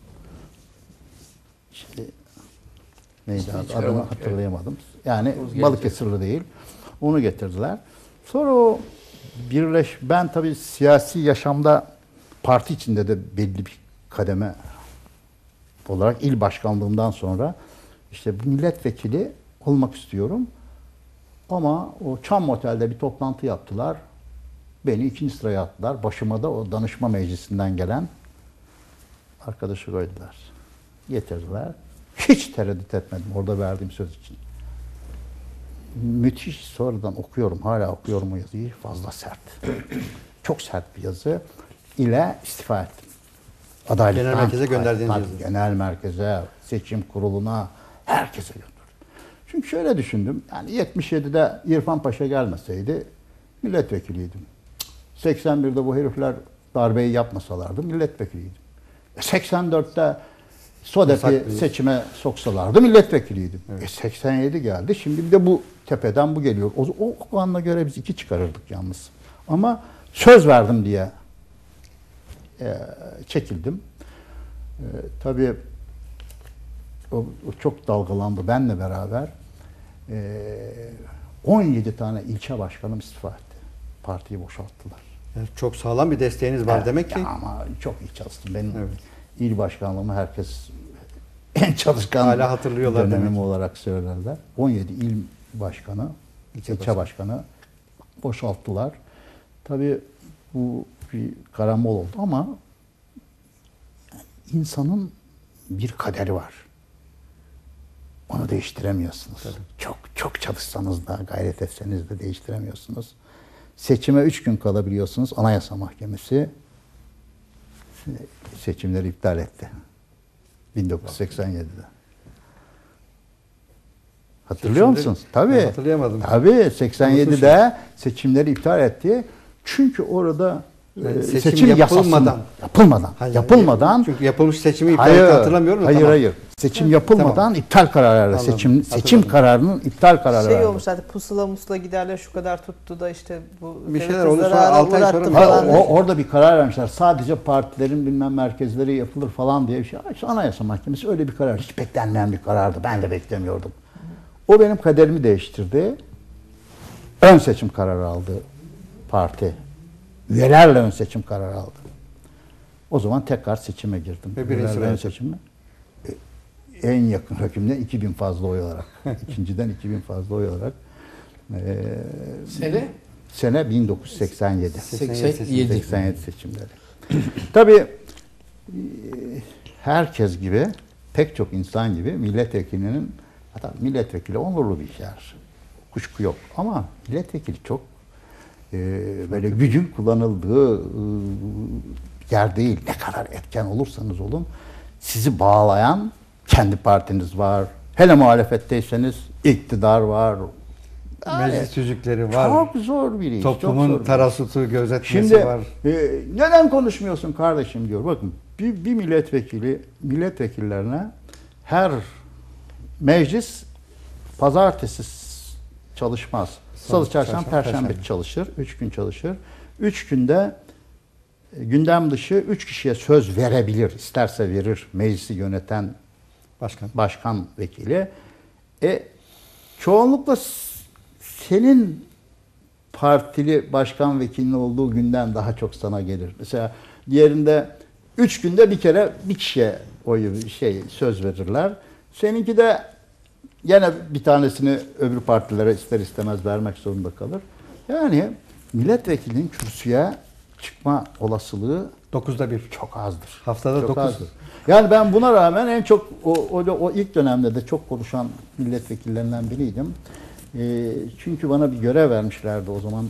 Şimdi neydi adını hatırlayamadım. Yani Balıkesirli değil. Onu getirdiler. Sonra o ben tabii siyasi yaşamda parti içinde de belli bir kademe olarak il başkanlığından sonra işte milletvekili olmak istiyorum. Ama o Çam Otel'de bir toplantı yaptılar. Beni 2. sıraya attılar. Başıma da o danışma meclisinden gelen arkadaşı koydular. Getirdiler. Hiç tereddüt etmedim orada verdiğim söz için. Müthiş, sonradan okuyorum, hala okuyorum o yazıyı. Fazla sert. Çok sert bir yazı ile istifa ettim. Adaylıktan Genel merkeze istifa ettim. gönderdiğiniz yazı. Genel merkeze, seçim kuruluna, herkese gönderdim. Çünkü şöyle düşündüm. Yani 77'de İrfan Paşa gelmeseydi milletvekiliydim. 81'de bu herifler darbeyi yapmasalardı milletvekiliydim. 84'te SODEP'i seçime soksalardı milletvekiliydim. Evet. 87 geldi. Şimdi bir de bu tepeden bu geliyor. O anla göre biz 2 çıkarırdık yalnız. Ama söz verdim diye çekildim. Tabii o çok dalgalandı benle beraber. 17 tane ilçe başkanım istifa etti. Partiyi boşalttılar. Yani çok sağlam bir desteğiniz var Evet, demek ki. ama çok iyi çalıştım. Benim il başkanlığımı herkes en çalışkan hala hatırlıyorlar dönemim demek. olarak söylerler. 17 il başkanı, ilçe başkanı boşalttılar. Tabii bu bir karambol oldu ama insanın bir kaderi var. Onu değiştiremiyorsunuz. Tabii. Çok çalışsanız da, gayret etseniz de değiştiremiyorsunuz. Seçime 3 gün kalabiliyorsunuz. Anayasa Mahkemesi seçimleri iptal etti. 1987'de. Hatırlıyor musunuz? Tabii. Hatırlayamadım. Tabii 87'de seçimleri iptal etti. Çünkü orada Yani seçim yapılmadan. Yapılmadan. Çünkü yapılmış seçimi iptal etti hatırlamıyorum. Hayır. Seçim yapılmadan iptal kararı verdi. Seçim kararının iptal kararı verdi. olmuş zaten pusula musula giderler şu kadar tuttu da işte bu Bir şeyler devlete oldu, sonra zarara 6 ay uğrattı sonra- falan. Orada bir karar vermişler. Sadece partilerin bilmem merkezleri yapılır falan diye bir şey. İşte Anayasa Mahkemesi öyle bir karar. Hiç beklenmeyen bir karardı. Ben de beklemiyordum. O benim kaderimi değiştirdi. Ön seçim kararı aldı parti. Üyelerle ön seçim kararı aldı. O zaman tekrar seçime girdim. Ve birinci Üyelerle sıraya ön seçime. En yakın rakimden 2000 fazla oy olarak. İkinciden 2000 fazla oy olarak. Sene? Sene 1987. 87. 87 seçimleri. Tabii herkes gibi, pek çok insan gibi milletvekilinin, hatta milletvekili onurlu bir yer. Kuşku yok. Ama milletvekili çok böyle gücün kullanıldığı yer değil. Ne kadar etken olursanız olun sizi bağlayan kendi partiniz var. Hele muhalefetteyseniz iktidar var. Meclis yüzükleri var. Çok zor bir iş. Toplumun çok zor. tarasutu, gözetmesi Şimdi var. neden konuşmuyorsun kardeşim diyor. Bakın bir milletvekillerine her meclis pazartesi çalışmaz. Salı, çarşamba, perşembe çalışır. 3 gün çalışır. 3 günde gündem dışı 3 kişiye söz verebilir. İsterse verir meclisi yöneten başkan vekili. Çoğunlukla senin partili başkan vekilinin olduğu günden daha çok sana gelir. Mesela diğerinde 3 günde bir kere bir kişiye söz verirler. Seninki de Gene bir tanesini öbür partilere ister istemez vermek zorunda kalır. Yani milletvekilinin kürsüye çıkma olasılığı 9'da 1. çok azdır. Haftada Çok 9. azdır. Yani ben buna rağmen en çok o ilk dönemde de çok konuşan milletvekillerinden biriydim. Çünkü bana bir görev vermişlerdi o zaman.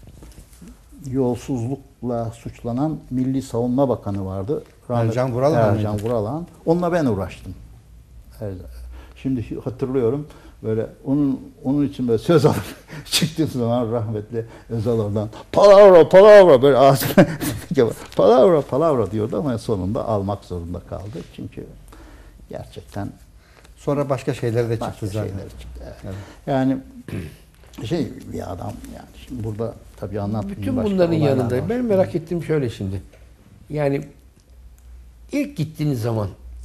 Yolsuzlukla suçlanan Milli Savunma Bakanı vardı. Ercan Vuralan Ercan mıydı? Vuralan. Onunla ben uğraştım. Şimdi hatırlıyorum. Böyle onun için böyle söz alıp çıktığım zaman rahmetli Özal oradan palavra böyle ağzına palavra diyordu ama sonunda almak zorunda kaldı. Çünkü gerçekten Sonra başka şeyler de çıktı başka zaten. şeyler çıktı. Evet. Evet. Yani bir adam yani şimdi burada tabii anlatmayayım. Bütün başka bunların olaylar yanında var. ben merak ettiğim şöyle şimdi. Yani ilk gittiğiniz zaman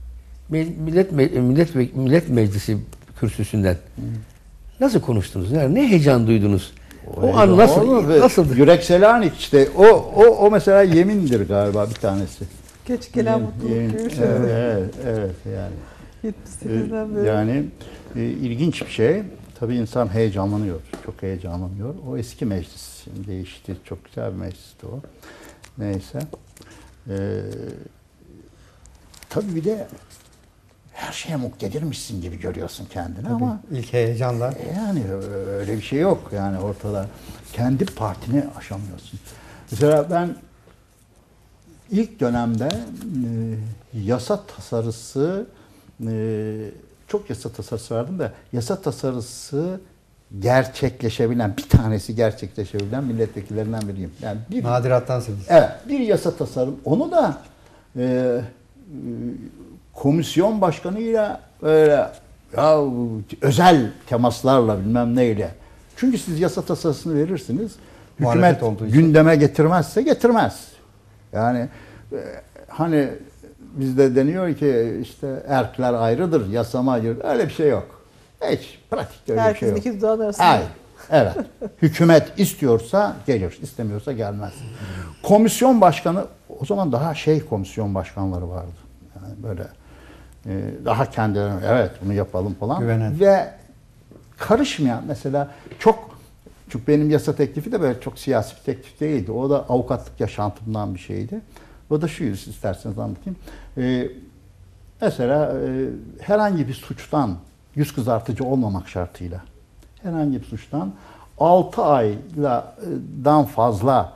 Millet Meclisi kürsüsünden nasıl konuştunuz? Yani ne heyecan duydunuz? O an nasıldı? Yürek Selanik işte o mesela yemindir galiba bir tanesi. Geç gelen Yemin, mutluluk yemin. gibi Evet yani. 78'den beri. Yani ilginç bir şey. Tabii insan heyecanlanıyor. Çok heyecanlanıyor. O eski meclis. Şimdi değişti. Çok güzel bir meclisti o. Neyse. Tabii bir de her şeye muktedirmişsin gibi görüyorsun kendini ama İlk heyecanla. yani öyle bir şey yok yani ortada. Kendi partini aşamıyorsun. Mesela ben ilk dönemde yasa tasarısı çok yasa tasarısı vardı da yasa tasarısı gerçekleşebilen bir tanesi gerçekleşebilen milletvekillerinden biriyim. Yani bir Nadirat'tansınız. evet bir yasa tasarım onu da komisyon başkanıyla böyle ya özel temaslarla bilmem neyle. Çünkü siz yasa tasarısını verirsiniz. Muhalefet Hükümet olduğu için. gündeme getirmezse getirmez. Yani hani bizde deniyor ki işte erkler ayrıdır, yasama ayrıdır. Öyle bir şey yok. Hiç pratikte öyle bir şey Herkesin yok. iki dudağın arasında. Hayır. Evet. Hükümet istiyorsa gelir, istemiyorsa gelmez. Komisyon başkanı o zaman daha komisyon başkanları vardı. Yani böyle daha kendilerine evet bunu yapalım falan. Güvenen. Ve karışmayan mesela çünkü benim yasa teklifi de böyle çok siyasi bir teklif değildi. O da avukatlık yaşantımdan bir şeydi. O da şuydu isterseniz anlatayım. Mesela herhangi bir suçtan yüz kızartıcı olmamak şartıyla herhangi bir suçtan 6 aydan fazla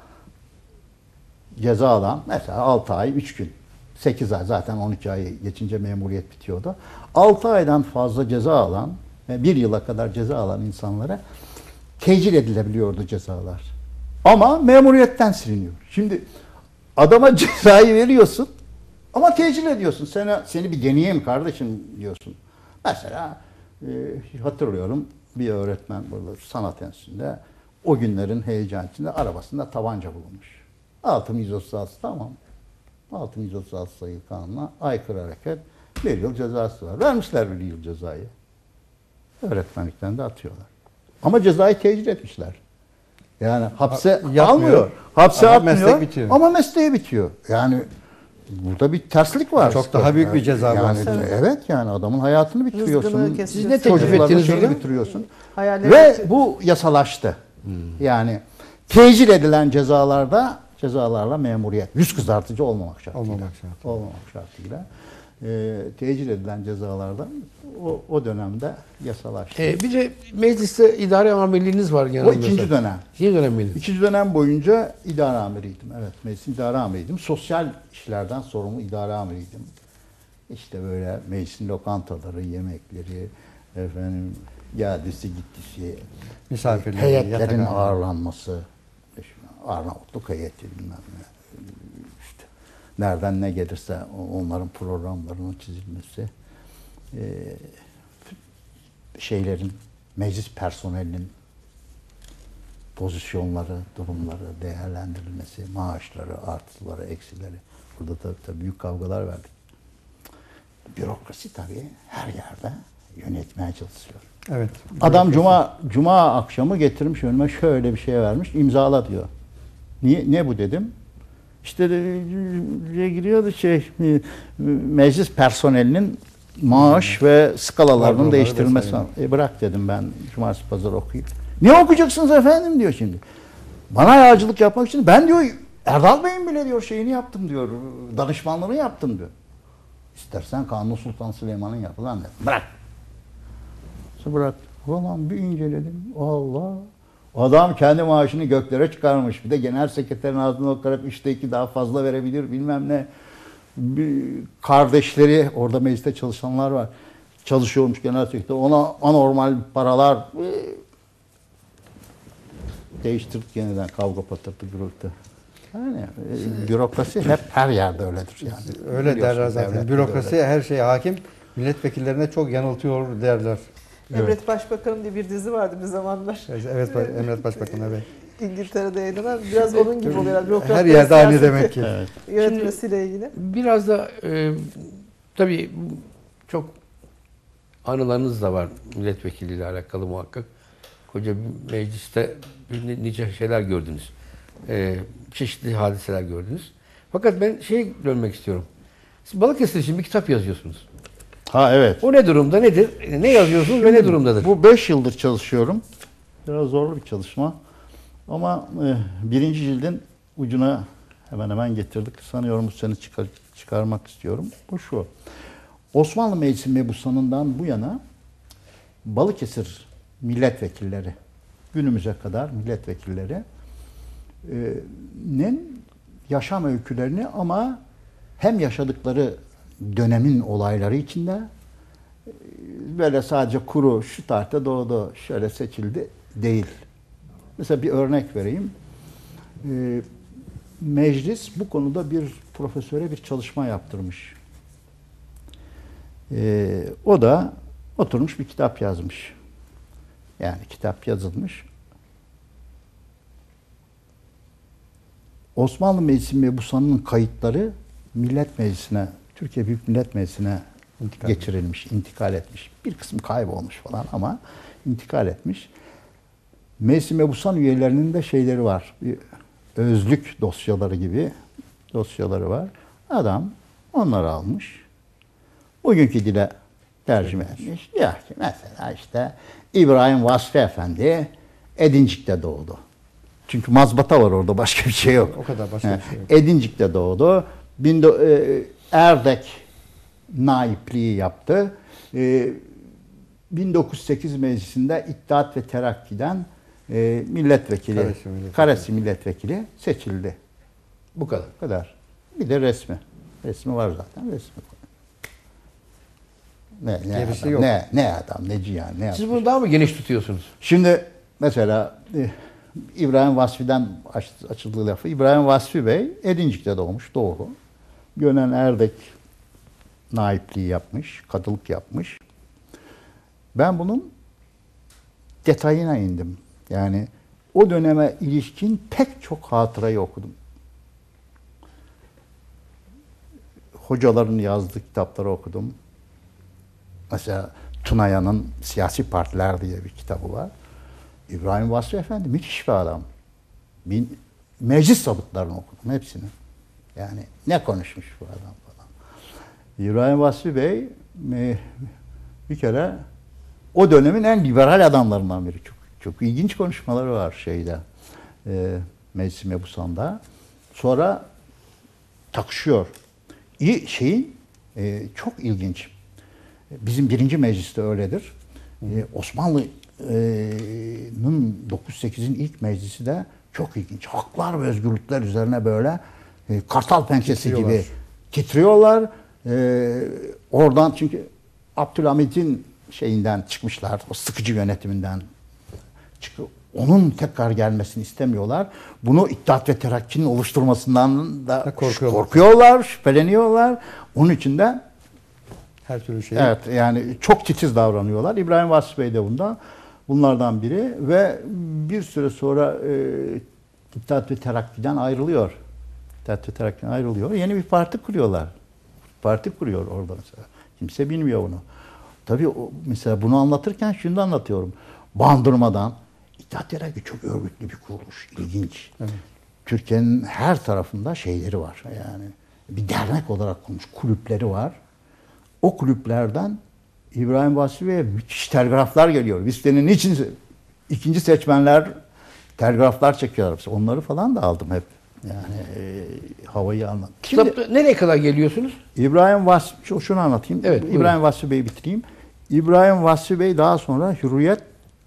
ceza alan mesela 6 ay 3 gün 8 ay zaten 12 ay geçince memuriyet bitiyordu. 6 aydan fazla ceza alan ve 1 yıla kadar ceza alan insanlara tecil edilebiliyordu cezalar. Ama memuriyetten siliniyor. Şimdi adama cezayı veriyorsun ama tecil ediyorsun. Seni bir deneyeyim kardeşim diyorsun. Mesela hatırlıyorum bir öğretmen burada sanat enstitüsünde o günlerin heyecan içinde arabasında tabanca bulunmuş. 6136 tamam. 6136 sayılı kanuna aykırı hareket 1 yıl cezası var. Vermişler 1 yıl cezayı. Öğretmenlikten de atıyorlar. Ama cezayı tecil etmişler. Yani hapse Yapmıyor. almıyor. Hapse Ama atmıyor. meslek bitiyor. Ama mesleği bitiyor. Yani burada bir terslik var. Çok daha büyük bir ceza yani, var. evet yani adamın hayatını bitiriyorsun. Rızkını kesiyorsun. Siz ne teklif Çocuklarını ettiniz şeyini hocam? bitiriyorsun. Hayalleri Ve bitiyor. bu yasalaştı. Yani tecil edilen cezalarla memuriyet. Yüz kızartıcı olmamak şartıyla. Olmamak şartıyla. Tecil edilen cezalardan o dönemde yasalaştı. Bir de mecliste idare amirliğiniz var genelde. O ikinci dönem. İkinci dönem miydi? İkinci dönem boyunca idare amiriydim. Evet, meclisin idare amiriydim. Sosyal işlerden sorumlu idare amiriydim. İşte böyle meclisin lokantaları, yemekleri, efendim geldisi gittisi, Misafirleri, heyetlerin yatak ağırlanması, Arnavutluk heyeti bilmem ne. İşte nereden ne gelirse onların programlarının çizilmesi, meclis personelinin pozisyonları, durumları değerlendirilmesi, maaşları, artıları, eksileri. Burada tabii büyük kavgalar verdik. Bürokrasi tabii her yerde yönetmeye çalışıyor. Evet. Adam cuma akşamı getirmiş önüme şöyle bir şey vermiş. İmzala diyor. Ne bu dedim. İşte giriyordu meclis personelinin maaş ve skalalarının Kadroları değiştirilmesi vesaire. var. Bırak dedim ben cumartesi pazar okuyayım. Ne okuyacaksınız efendim diyor şimdi. Bana yağcılık yapmak için ben diyor Erdal Bey'in bile diyor şeyini yaptım diyor. Danışmanlığını yaptım diyor. İstersen Kanuni Sultan Süleyman'ın yapılan dedim. Bırak. Bırak. Ulan bir inceledim. Allah. Adam kendi maaşını göklere çıkarmış. Bir de genel sekreterin ağzına bakarak 3'te 2 daha fazla verebilir bilmem ne. Bir kardeşleri orada mecliste çalışanlar var. Çalışıyormuş genel sekreter. Ona anormal paralar değiştirdik yeniden kavga patırtı gürültü. Yani bürokrasi hep her yerde öyledir yani. Öyle Biliyorsun, derler zaten. devlette de Bürokrasi öyle. her şeye hakim. Milletvekillerine çok yanıltıyor derler. Emret Başbakanım diye bir dizi vardı bir zamanlar. Evet, Emret Başbakan evet. İngiltere'de yayınlanan. Biraz onun gibi oluyor. Yani Her bürokratların yerde aynı siyaseti demek ki. Evet. Yönetmesiyle ilgili. Biraz da tabii çok anılarınız da var milletvekiliyle alakalı muhakkak. Koca bir mecliste nice şeyler gördünüz. Çeşitli hadiseler gördünüz. Fakat ben dönmek istiyorum. Siz Balıkesir için bir kitap yazıyorsunuz. Ha evet. O ne durumda, nedir? Ne yazıyorsunuz ve ne durumdadır? Bu 5 yıldır çalışıyorum. Biraz zorlu bir çalışma. Ama birinci cildin ucuna hemen hemen getirdik. Sanıyorum bu sene çıkarmak istiyorum. Bu şu. Osmanlı Meclisi mebusanından bu yana Balıkesir milletvekilleri, günümüze kadar milletvekillerinin yaşam öykülerini ama hem yaşadıkları dönemin olayları içinde böyle sadece kuru şu tarihte doğdu, şöyle seçildi değil. Mesela bir örnek vereyim. Meclis bu konuda bir profesöre bir çalışma yaptırmış. O da oturmuş bir kitap yazmış. Yani kitap yazılmış. Osmanlı Meclisi mebusanının kayıtları Millet Meclisi'ne, Türkiye Büyük Millet Meclisi'ne geçirilmiş, intikal etmiş. Bir kısmı kaybolmuş falan ama intikal etmiş. Meclis-i Mebusan üyelerinin de şeyleri var. Bir özlük dosyaları gibi dosyaları var. Adam onları almış. Bugünkü dile tercüme etmiş. Diyor ki mesela işte İbrahim Vasfi Efendi Edincik'te doğdu. Çünkü mazbata var orada, başka bir şey yok. O kadar başka bir şey yok. Edincik'te doğdu. Erdek naipliği yaptı. 1908 meclisinde İttihat ve Terakki'den milletvekili, Karesi milletvekili seçildi. Bu kadar. Bu kadar. Bir de resmi. Resmi var zaten. Resmi. Gerisi Adam, yok. ne adam, neci yani. Ne Siz yapmış? bunu daha mı geniş tutuyorsunuz? Şimdi mesela İbrahim Vasfi'den açıldığı lafı. İbrahim Vasfi Bey Edincik'te doğmuş. Doğru. Gönen Erdek naipliği yapmış. Kadılık yapmış. Ben bunun detayına indim. Yani o döneme ilişkin pek çok hatırayı okudum. Hocaların yazdığı kitapları okudum. Mesela Tunaya'nın Siyasi Partiler diye bir kitabı var. İbrahim Vasfi Efendi müthiş bir adam. Meclis zabıtlarını okudum hepsini. Yani ne konuşmuş bu adam falan. İbrahim Vasfi Bey bir kere o dönemin en liberal adamlarından biri. Çok ilginç konuşmaları var Meclis-i Mebusan'da. Sonra takışıyor. Çok ilginç. Bizim birinci mecliste öyledir. Osmanlı'nın 908'in ilk meclisi de çok ilginç. Haklar ve özgürlükler üzerine böyle kartal pençesi gibi titriyorlar. Oradan çünkü Abdülhamit'in şeyinden çıkmışlar, o sıkıcı yönetiminden çıkıyor. Onun tekrar gelmesini istemiyorlar. Bunu İttihat ve Terakki'nin oluşturmasından da korkuyorlar, şüpheleniyorlar. Onun için de her türlü şey. Evet, yani çok titiz davranıyorlar. İbrahim Vasfi Bey de bunlardan biri ve bir süre sonra İttihat ve Terakki'den ayrılıyor. İttihat ve Terakki'den ayrılıyor. Yeni bir parti kuruyorlar. Parti kuruyor orada mesela. Kimse bilmiyor bunu. Tabii mesela bunu anlatırken şunu da anlatıyorum. Bandırmadan İttihat Terakki çok örgütlü bir kuruluş. İlginç. Evet. Türkiye'nin her tarafında şeyleri var. Yani bir dernek olarak kurmuş kulüpleri var. o kulüplerden İbrahim Vasfi Bey'e müthiş telgraflar geliyor. Listenin için ikinci seçmenler telgraflar çekiyorlar. Onları falan da aldım hep. Yani havayı anladım. Kitapta nereye kadar geliyorsunuz? İbrahim Vasfi, şunu anlatayım. Evet, buyurun. İbrahim Vasfi Bey'i bitireyim. İbrahim Vasfi Bey daha sonra Hürriyet,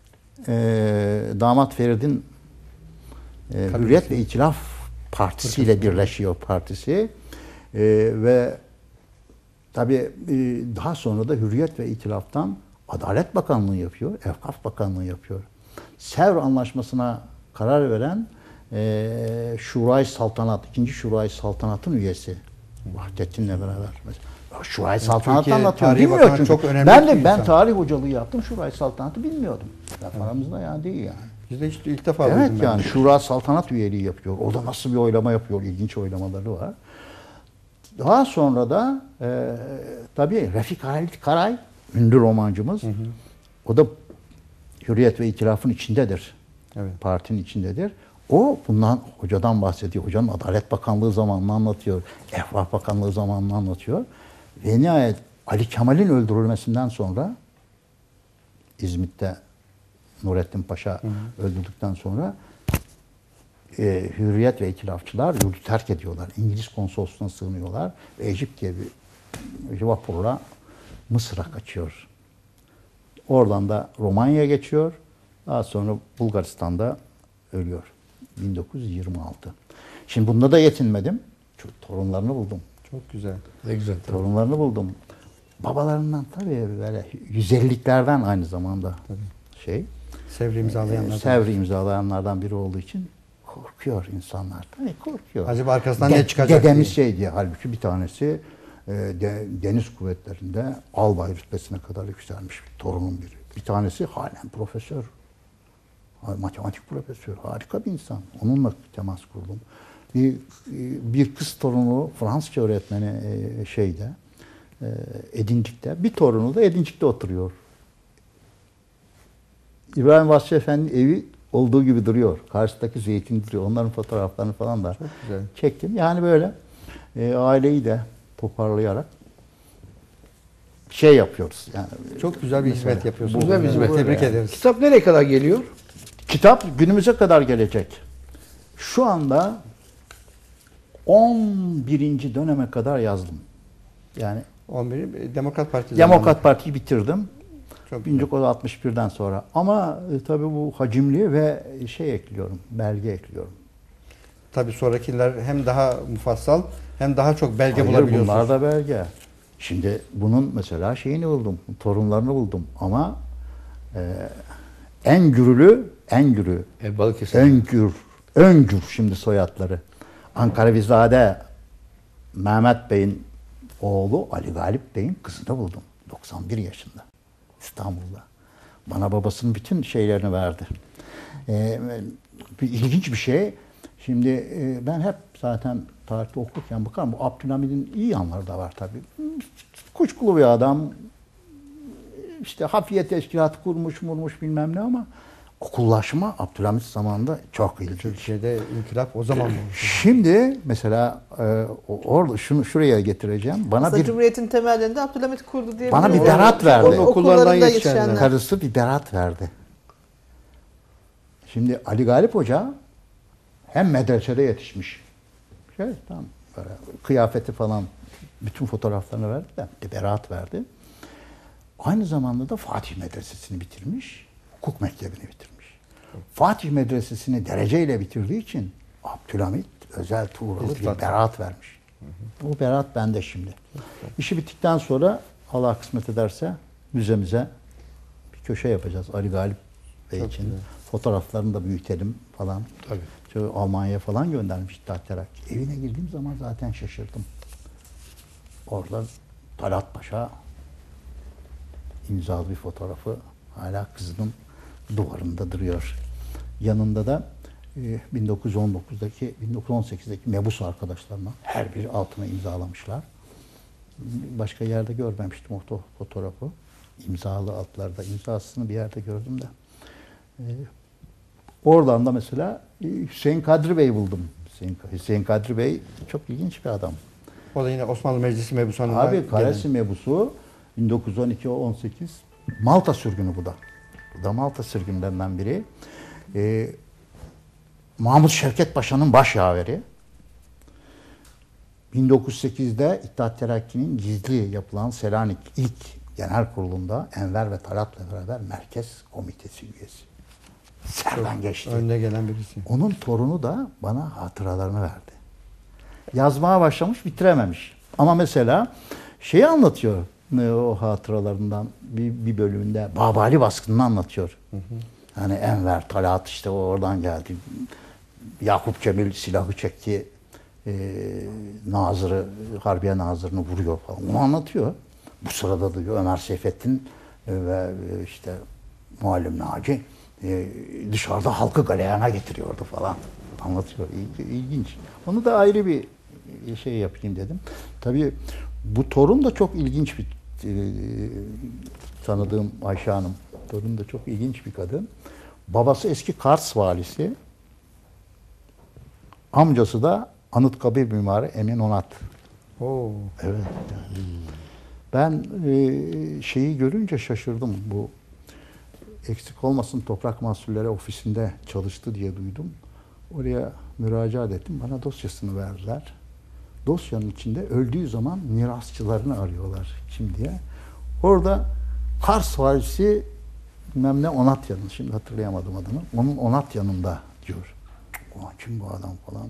damat Ferid'in Hürriyet ve İtilaf Partisi ile birleşiyor partisi. Ve tabii daha sonra da Hürriyet ve İtilaf'tan Adalet Bakanlığı yapıyor, Evkaf Bakanlığı yapıyor. Sevr Anlaşması'na karar veren Şurayı Saltanat, 2. Şurayı Saltanat'ın üyesi. Vahdettin'le beraber. Şurayı Saltanat'ı Türkiye anlatıyorum. tarihi Bilmiyor bakımından çünkü. çok önemli Ben bir de ben insan. tarih hocalığı yaptım. Şurayı Saltanat'ı bilmiyordum. Aramızda yani değil yani. Biz de işte ilk defa Evet duydum ben. yani Şura Saltanat üyeliği yapıyor. Orada nasıl bir oylama yapıyor? İlginç oylamaları var. Daha sonra da tabii Refik Halit Karay, ünlü romancımız. O da Hürriyet ve İtilaf'ın içindedir. Evet. Partinin içindedir. O bundan hocadan bahsediyor. Hocanın Adalet Bakanlığı zamanını anlatıyor. Evkaf Bakanlığı zamanını anlatıyor. Ve nihayet Ali Kemal'in öldürülmesinden sonra İzmit'te Nurettin Paşa öldürdükten sonra Hürriyet ve İtilafçılar yurdu terk ediyorlar. İngiliz konsolosluğuna sığınıyorlar ve Ejipt'e bir vapurla Mısır'a kaçıyor. Oradan da Romanya'ya geçiyor. Daha sonra Bulgaristan'da ölüyor. 1926. Şimdi bunda da yetinmedim. Çünkü torunlarını buldum. Çok güzel. Ne güzel. Torunlarını buldum. Babalarından tabii böyle 150'liklerden aynı zamanda şey. Sevri imzalayanlar. Sevri imzalayanlardan biri olduğu için korkuyor insanlar. Tabii korkuyor. Acaba arkasından ne çıkacak Dedemiz diye. şey diye. Halbuki bir tanesi deniz kuvvetlerinde albay rütbesine kadar yükselmiş bir torunun biri. Bir tanesi halen profesör. Matematik profesörü. Harika bir insan. Onunla temas kurdum. Bir kız torunu Fransızca öğretmeni Edincik'te. Bir torunu da Edincik'te oturuyor. İbrahim Vasfi Efendi'nin evi olduğu gibi duruyor. Karşıdaki zeytin duruyor. Onların fotoğraflarını falan da Çok güzel. çektim. Yani böyle aileyi de toparlayarak şey yapıyoruz. Yani Çok güzel bir hizmet yapıyorsunuz. Güzel bir hizmet. Tebrik Yani. ederiz. Kitap nereye kadar geliyor? kitap günümüze kadar gelecek. Şu anda 11. döneme kadar yazdım. Yani 11 Demokrat Parti Demokrat Parti'yi bitirdim. Çok güzel. 1961'den sonra. Ama tabii bu hacimli ve şey ekliyorum, belge ekliyorum. Tabii sonrakiler hem daha mufassal hem daha çok belge Hayır, bulabiliyorsunuz. bunlar da belge. Şimdi bunun mesela şeyini buldum, torunlarını buldum ama en gürü, Balıkesir. Öngür şimdi soyadları. Ankara Vizade Mehmet Bey'in oğlu Ali Galip Bey'in kızını buldum. 91 yaşında. İstanbul'da. Bana babasının bütün şeylerini verdi. İlginç bir şey. Şimdi ben hep zaten tarihte okurken bakarım. Bu Abdülhamid'in iyi yanları da var tabii. Kuşkulu bir adam. İşte hafiye teşkilatı kurmuş bilmem ne ama okullaşma Abdülhamid zamanında çok ilginç. Türkiye'de inkılap o zaman mı? Şimdi mesela orada şuraya getireceğim. Aslında Cumhuriyet'in temellerini de Abdülhamit kurdu diye. Bana bir berat verdi. Okullarında yetişenler. Karısı bir berat verdi. Şimdi Ali Galip Hoca hem medresede yetişmiş. Tamam, böyle kıyafeti falan bütün fotoğraflarını verdi de bir berat verdi. Aynı zamanda da Fatih Medresesi'ni bitirmiş. Hukuk mektebini bitirmiş. Fatih Medresesi'ni dereceyle bitirdiği için Abdülhamit özel tuğralı bir berat vermiş. O berat bende şimdi. İşi bittikten sonra Allah kısmet ederse müzemize bir köşe yapacağız Ali Galip Bey Çok için. güzel. Fotoğraflarını da büyütelim falan. Tabii. Şöyle Almanya'ya falan göndermiş Tatterak. Evine girdiğim zaman zaten şaşırdım. Orada Talat Paşa imzalı bir fotoğrafı hala kızının duvarında duruyor. Yanında da 1918'deki mebus arkadaşlarına her biri altına imzalamışlar. Başka yerde görmemiştim o fotoğrafı. İmzalı altlarda. İmzasını bir yerde gördüm de. Oradan da mesela Hüseyin Kadri Bey buldum. Hüseyin Kadri Bey çok ilginç bir adam. O da yine Osmanlı Meclisi mebusanında. Abi Karesi mebusu 1912-18 Malta sürgünü bu da. Bu da Malta sürgünlerinden biri. Mahmut Şevket Paşa'nın başyaveri. 1908'de İttihat Terakki'nin gizli yapılan Selanik ilk genel kurulunda Enver ve Talat'la beraber Merkez Komitesi üyesi. Serden geçti. Önde gelen birisi. Onun torunu da bana hatıralarını verdi. Yazmaya başlamış, bitirememiş. Ama mesela şeyi anlatıyor o hatıralarından bir bölümünde. Babali baskınını anlatıyor. Hani Enver, Talat işte oradan geldi. Yakup Cemil silahı çekti. Nazırı, Harbiye Nazırı'nı vuruyor falan. Onu anlatıyor. Bu sırada diyor Ömer Seyfettin ve işte Muallim Naci dışarıda halkı galeyana getiriyordu falan. Anlatıyor. İlginç. Onu da ayrı bir şey yapayım dedim. Tabii bu torun da çok ilginç bir tanıdığım Ayşe Hanım. Torun da çok ilginç bir kadın. Babası eski Kars valisi. Amcası da Anıtkabir mimarı Emin Onat. Oo. Evet. Yani. Ben şeyi görünce şaşırdım. Bu eksik olmasın Toprak Mahsulleri Ofisi'nde çalıştı diye duydum. Oraya müracaat ettim. Bana dosyasını verdiler. Dosyanın içinde öldüğü zaman mirasçılarını arıyorlar kim diye. Orada Kars valisi bilmem ne Onatyan'ın, şimdi hatırlayamadım adını. Onun Onatyan'ında diyor. Ulan kim bu adam falan.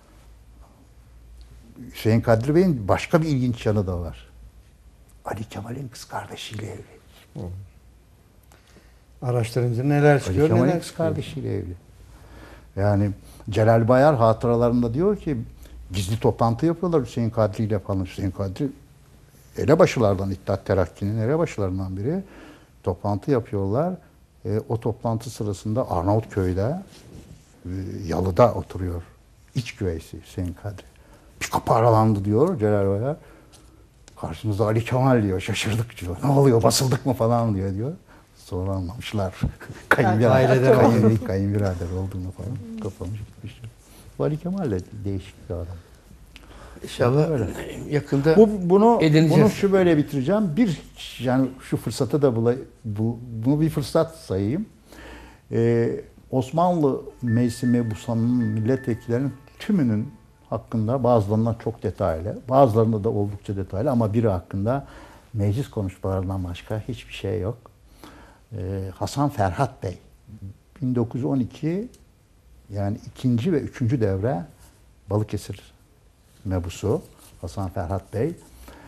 Hüseyin Kadri Bey'in başka bir ilginç yanı da var. Ali Kemal'in kız kardeşiyle evli. Araştırınca neler Ali çıkıyor, Kemal'in neler kız çıkıyor. kardeşiyle evli. Yani Celal Bayar hatıralarında diyor ki gizli toplantı yapıyorlar Hüseyin Kadri ile falan. Hüseyin Kadri elebaşılardan, İttihat Terakki'nin elebaşılarından biri. Toplantı yapıyorlar. O toplantı sırasında Arnavutköy'de Yalı'da oturuyor. İç güveysi Hüseyin Kadri. Bir kapı aralandı diyor Celal Bayar. Karşımızda Ali Kemal diyor. Şaşırdık diyor. Ne oluyor basıldık mı falan diyor. Sonra anlamışlar. Kayınbirader olduğunu falan kapamış gitmişler. Bu Ali Kemal de değişik bir adam. İnşallah Öyle. yakında Bunu edineceğiz. şu böyle bitireceğim. Yani şu fırsatı da bunu bir fırsat sayayım. Osmanlı Meclisi Mebusanı'nın milletvekillerinin tümünün hakkında bazılarından çok detaylı, bazılarında da oldukça detaylı ama biri hakkında meclis konuşmalarından başka hiçbir şey yok. Hasan Ferhat Bey 1912 yani 2. ve 3. devre Balıkesir mebusu Hasan Ferhat Bey.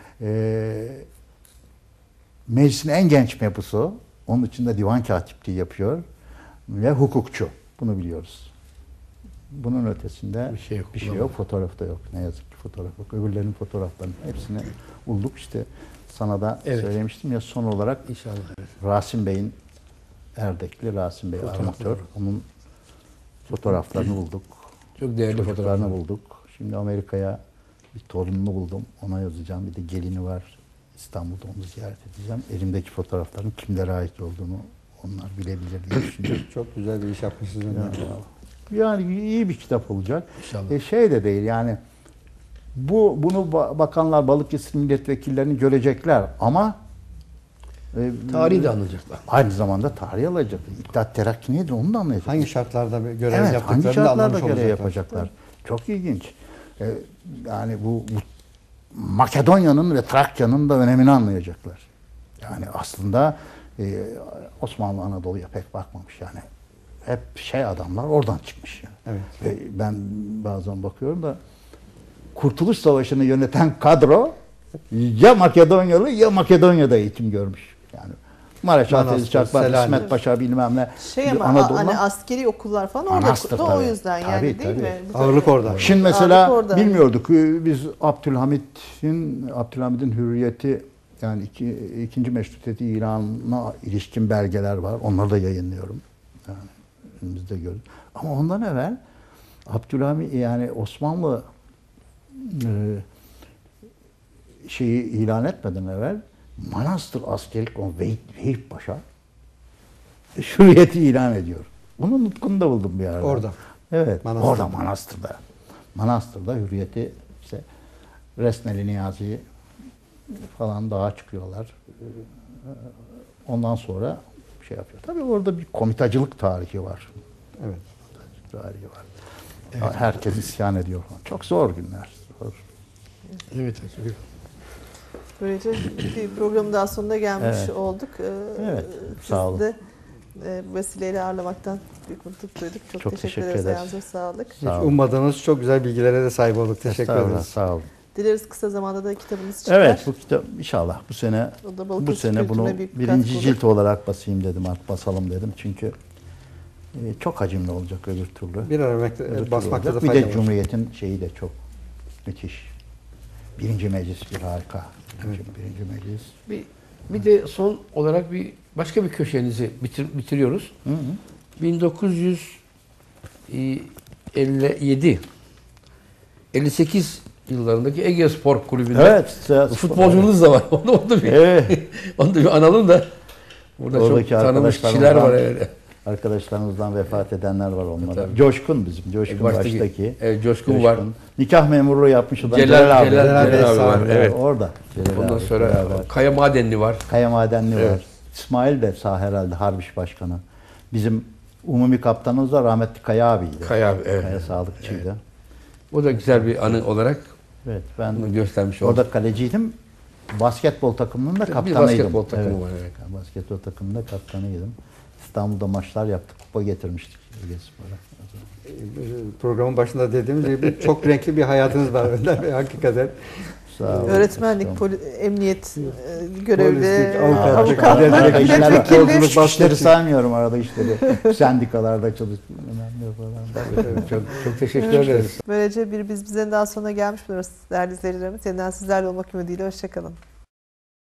Meclisin en genç mebusu. Onun için de divan katipliği yapıyor. Ve hukukçu. Bunu biliyoruz. Bunun ötesinde bir şey yok. Fotoğrafı da yok. Ne yazık ki fotoğraf yok. Öbürlerinin fotoğraflarının hepsini bulduk. İşte sana da söylemiştim ya son olarak İnşallah. Evet. Rasim Bey'in Erdekli Rasim Bey amatör. Onun fotoğraflarını bulduk. Çok değerli Çocuklarını fotoğraflar. bulduk. Şimdi Amerika'ya bir torununu buldum. Ona yazacağım. Bir de gelini var. İstanbul'da onu ziyaret edeceğim. Elimdeki fotoğrafların kimlere ait olduğunu onlar bilebilir diye düşünüyorum. Çok güzel bir iş yapmışsınız. Yani iyi bir kitap olacak. İnşallah. Şey de değil yani bunu bakanlar Balıkesir milletvekillerini görecekler ama Tarihi de anlayacaklar. aynı zamanda tarih alacak. İttihat Terakki nedir onu da anlayacaklar. Hangi şartlarda bir görev Evet, hangi yaptıklarını da şartlarda anlamış görev olacaklar. yapacaklar. Çok ilginç. Yani bu Makedonya'nın ve Trakya'nın da önemini anlayacaklar. Yani aslında Osmanlı Anadolu'ya pek bakmamış yani. Hep adamlar oradan çıkmış yani. Evet. Ve ben bazen bakıyorum da Kurtuluş Savaşı'nı yöneten kadro ya Makedonyalı ya Makedonya'da eğitim görmüş. Yani Mareşal Manastır, Fevzi Çakmak, Selanik. İsmet Paşa bilmem ne. Ama Anadolu'dan- hani askeri okullar falan orada Manastır da o tabii. yüzden yani Tabii, değil tabii. mi? Ağırlık orada. Şimdi Ağırlık mesela orada. bilmiyorduk. Biz Abdülhamid'in hürriyeti yani ikinci meşrutiyeti ilanına ilişkin belgeler var. Onları da yayınlıyorum. Yani önümüzde görün. Ama ondan evvel Abdülhamid yani Osmanlı şeyi ilan etmeden evvel Manastır Askeri Komutanı Vehip Paşa hürriyeti ilan ediyor. Bunun nutkunu da buldum bir arada. Orada. Evet. Manastır'da. Orada Manastır'da. Manastır'da hürriyeti işte Resneli Niyazi'yi falan dağa çıkıyorlar. Ondan sonra şey yapıyor. Tabii orada bir komitacılık tarihi var. Evet. Tarihi var. Herkes isyan ediyor falan. Çok zor günler. Zor. Evet. Böylece bir programın daha sonuna gelmiş Evet. olduk. Evet, Sizi sağ olun. de bu vesileyle ağırlamaktan büyük mutluluk duyduk. Çok teşekkür ederiz. ederiz. Ayağınıza sağlık. Hiç Sağ olun. ummadığınız çok güzel bilgilere de sahip olduk. Teşekkür Estağfurullah, ederiz. sağ olun. Dileriz kısa zamanda da kitabınız çıkar. Evet, bu kitap inşallah bu sene O da Balıkesir bunu kültürüne büyük bir birinci katkı cilt olarak basayım dedim, basalım dedim. Çünkü çok hacimli olacak öbür türlü. Bir ara Öbür türlü basmakta da olacak. Bir fayda de var. Cumhuriyet'in şeyi de çok müthiş. Birinci meclis bir harika. Birinci meclis. Bir de son olarak başka bir köşenizi bitiriyoruz. Hı hı. 1957 58 yıllarındaki Ege Spor Kulübü'nde Evet. futbolcunuz da var. Onu da bir Evet. onu da bir analım da. Burada Oradaki çok tanınmış kişiler var. Evet. Arkadaşlarımızdan vefat edenler var onlara. Tabii. Coşkun bizim. Coşkun Baştaki, baştaki. Coşkun var. Nikah memurluğu yapmış olan Celal abi. abi var. Evet. Orada. Celal Ondan abi, sonra beraber. Kaya Madenli var. Kaya Madenli Evet. var. İsmail de sağ herhalde Harbiş Başkanı. Bizim umumi kaptanımız da rahmetli Kaya abiydi. Kaya abi, evet. Kaya sağlıkçıydı. O da güzel bir anı olarak Evet, ben bunu göstermiş olduk. orada kaleciydim. Basketbol takımının da Bir kaptanıydım. basketbol takımı var, evet. Ben basketbol takımında kaptanıydım. İstanbul'da maçlar yaptık. Kupa getirmiştik Ege Spor'a. Programın başında dediğimiz gibi çok renkli bir hayatınız var Önder Bey hakikaten. Sağ olun. Öğretmenlik, emniyet görevli, Polislik, avukatlık, avukatlık, milletvekillik, milletvekilliği. yolculuk, İşleri basketçi. saymıyorum arada işleri. Sendikalarda çalıştım. Önemli falan. Çok teşekkür ederiz. Böylece biz bize daha sonra gelmiş buluyoruz değerli izleyicilerimiz. Yeniden sizlerle olmak ümidiyle. Hoşçakalın.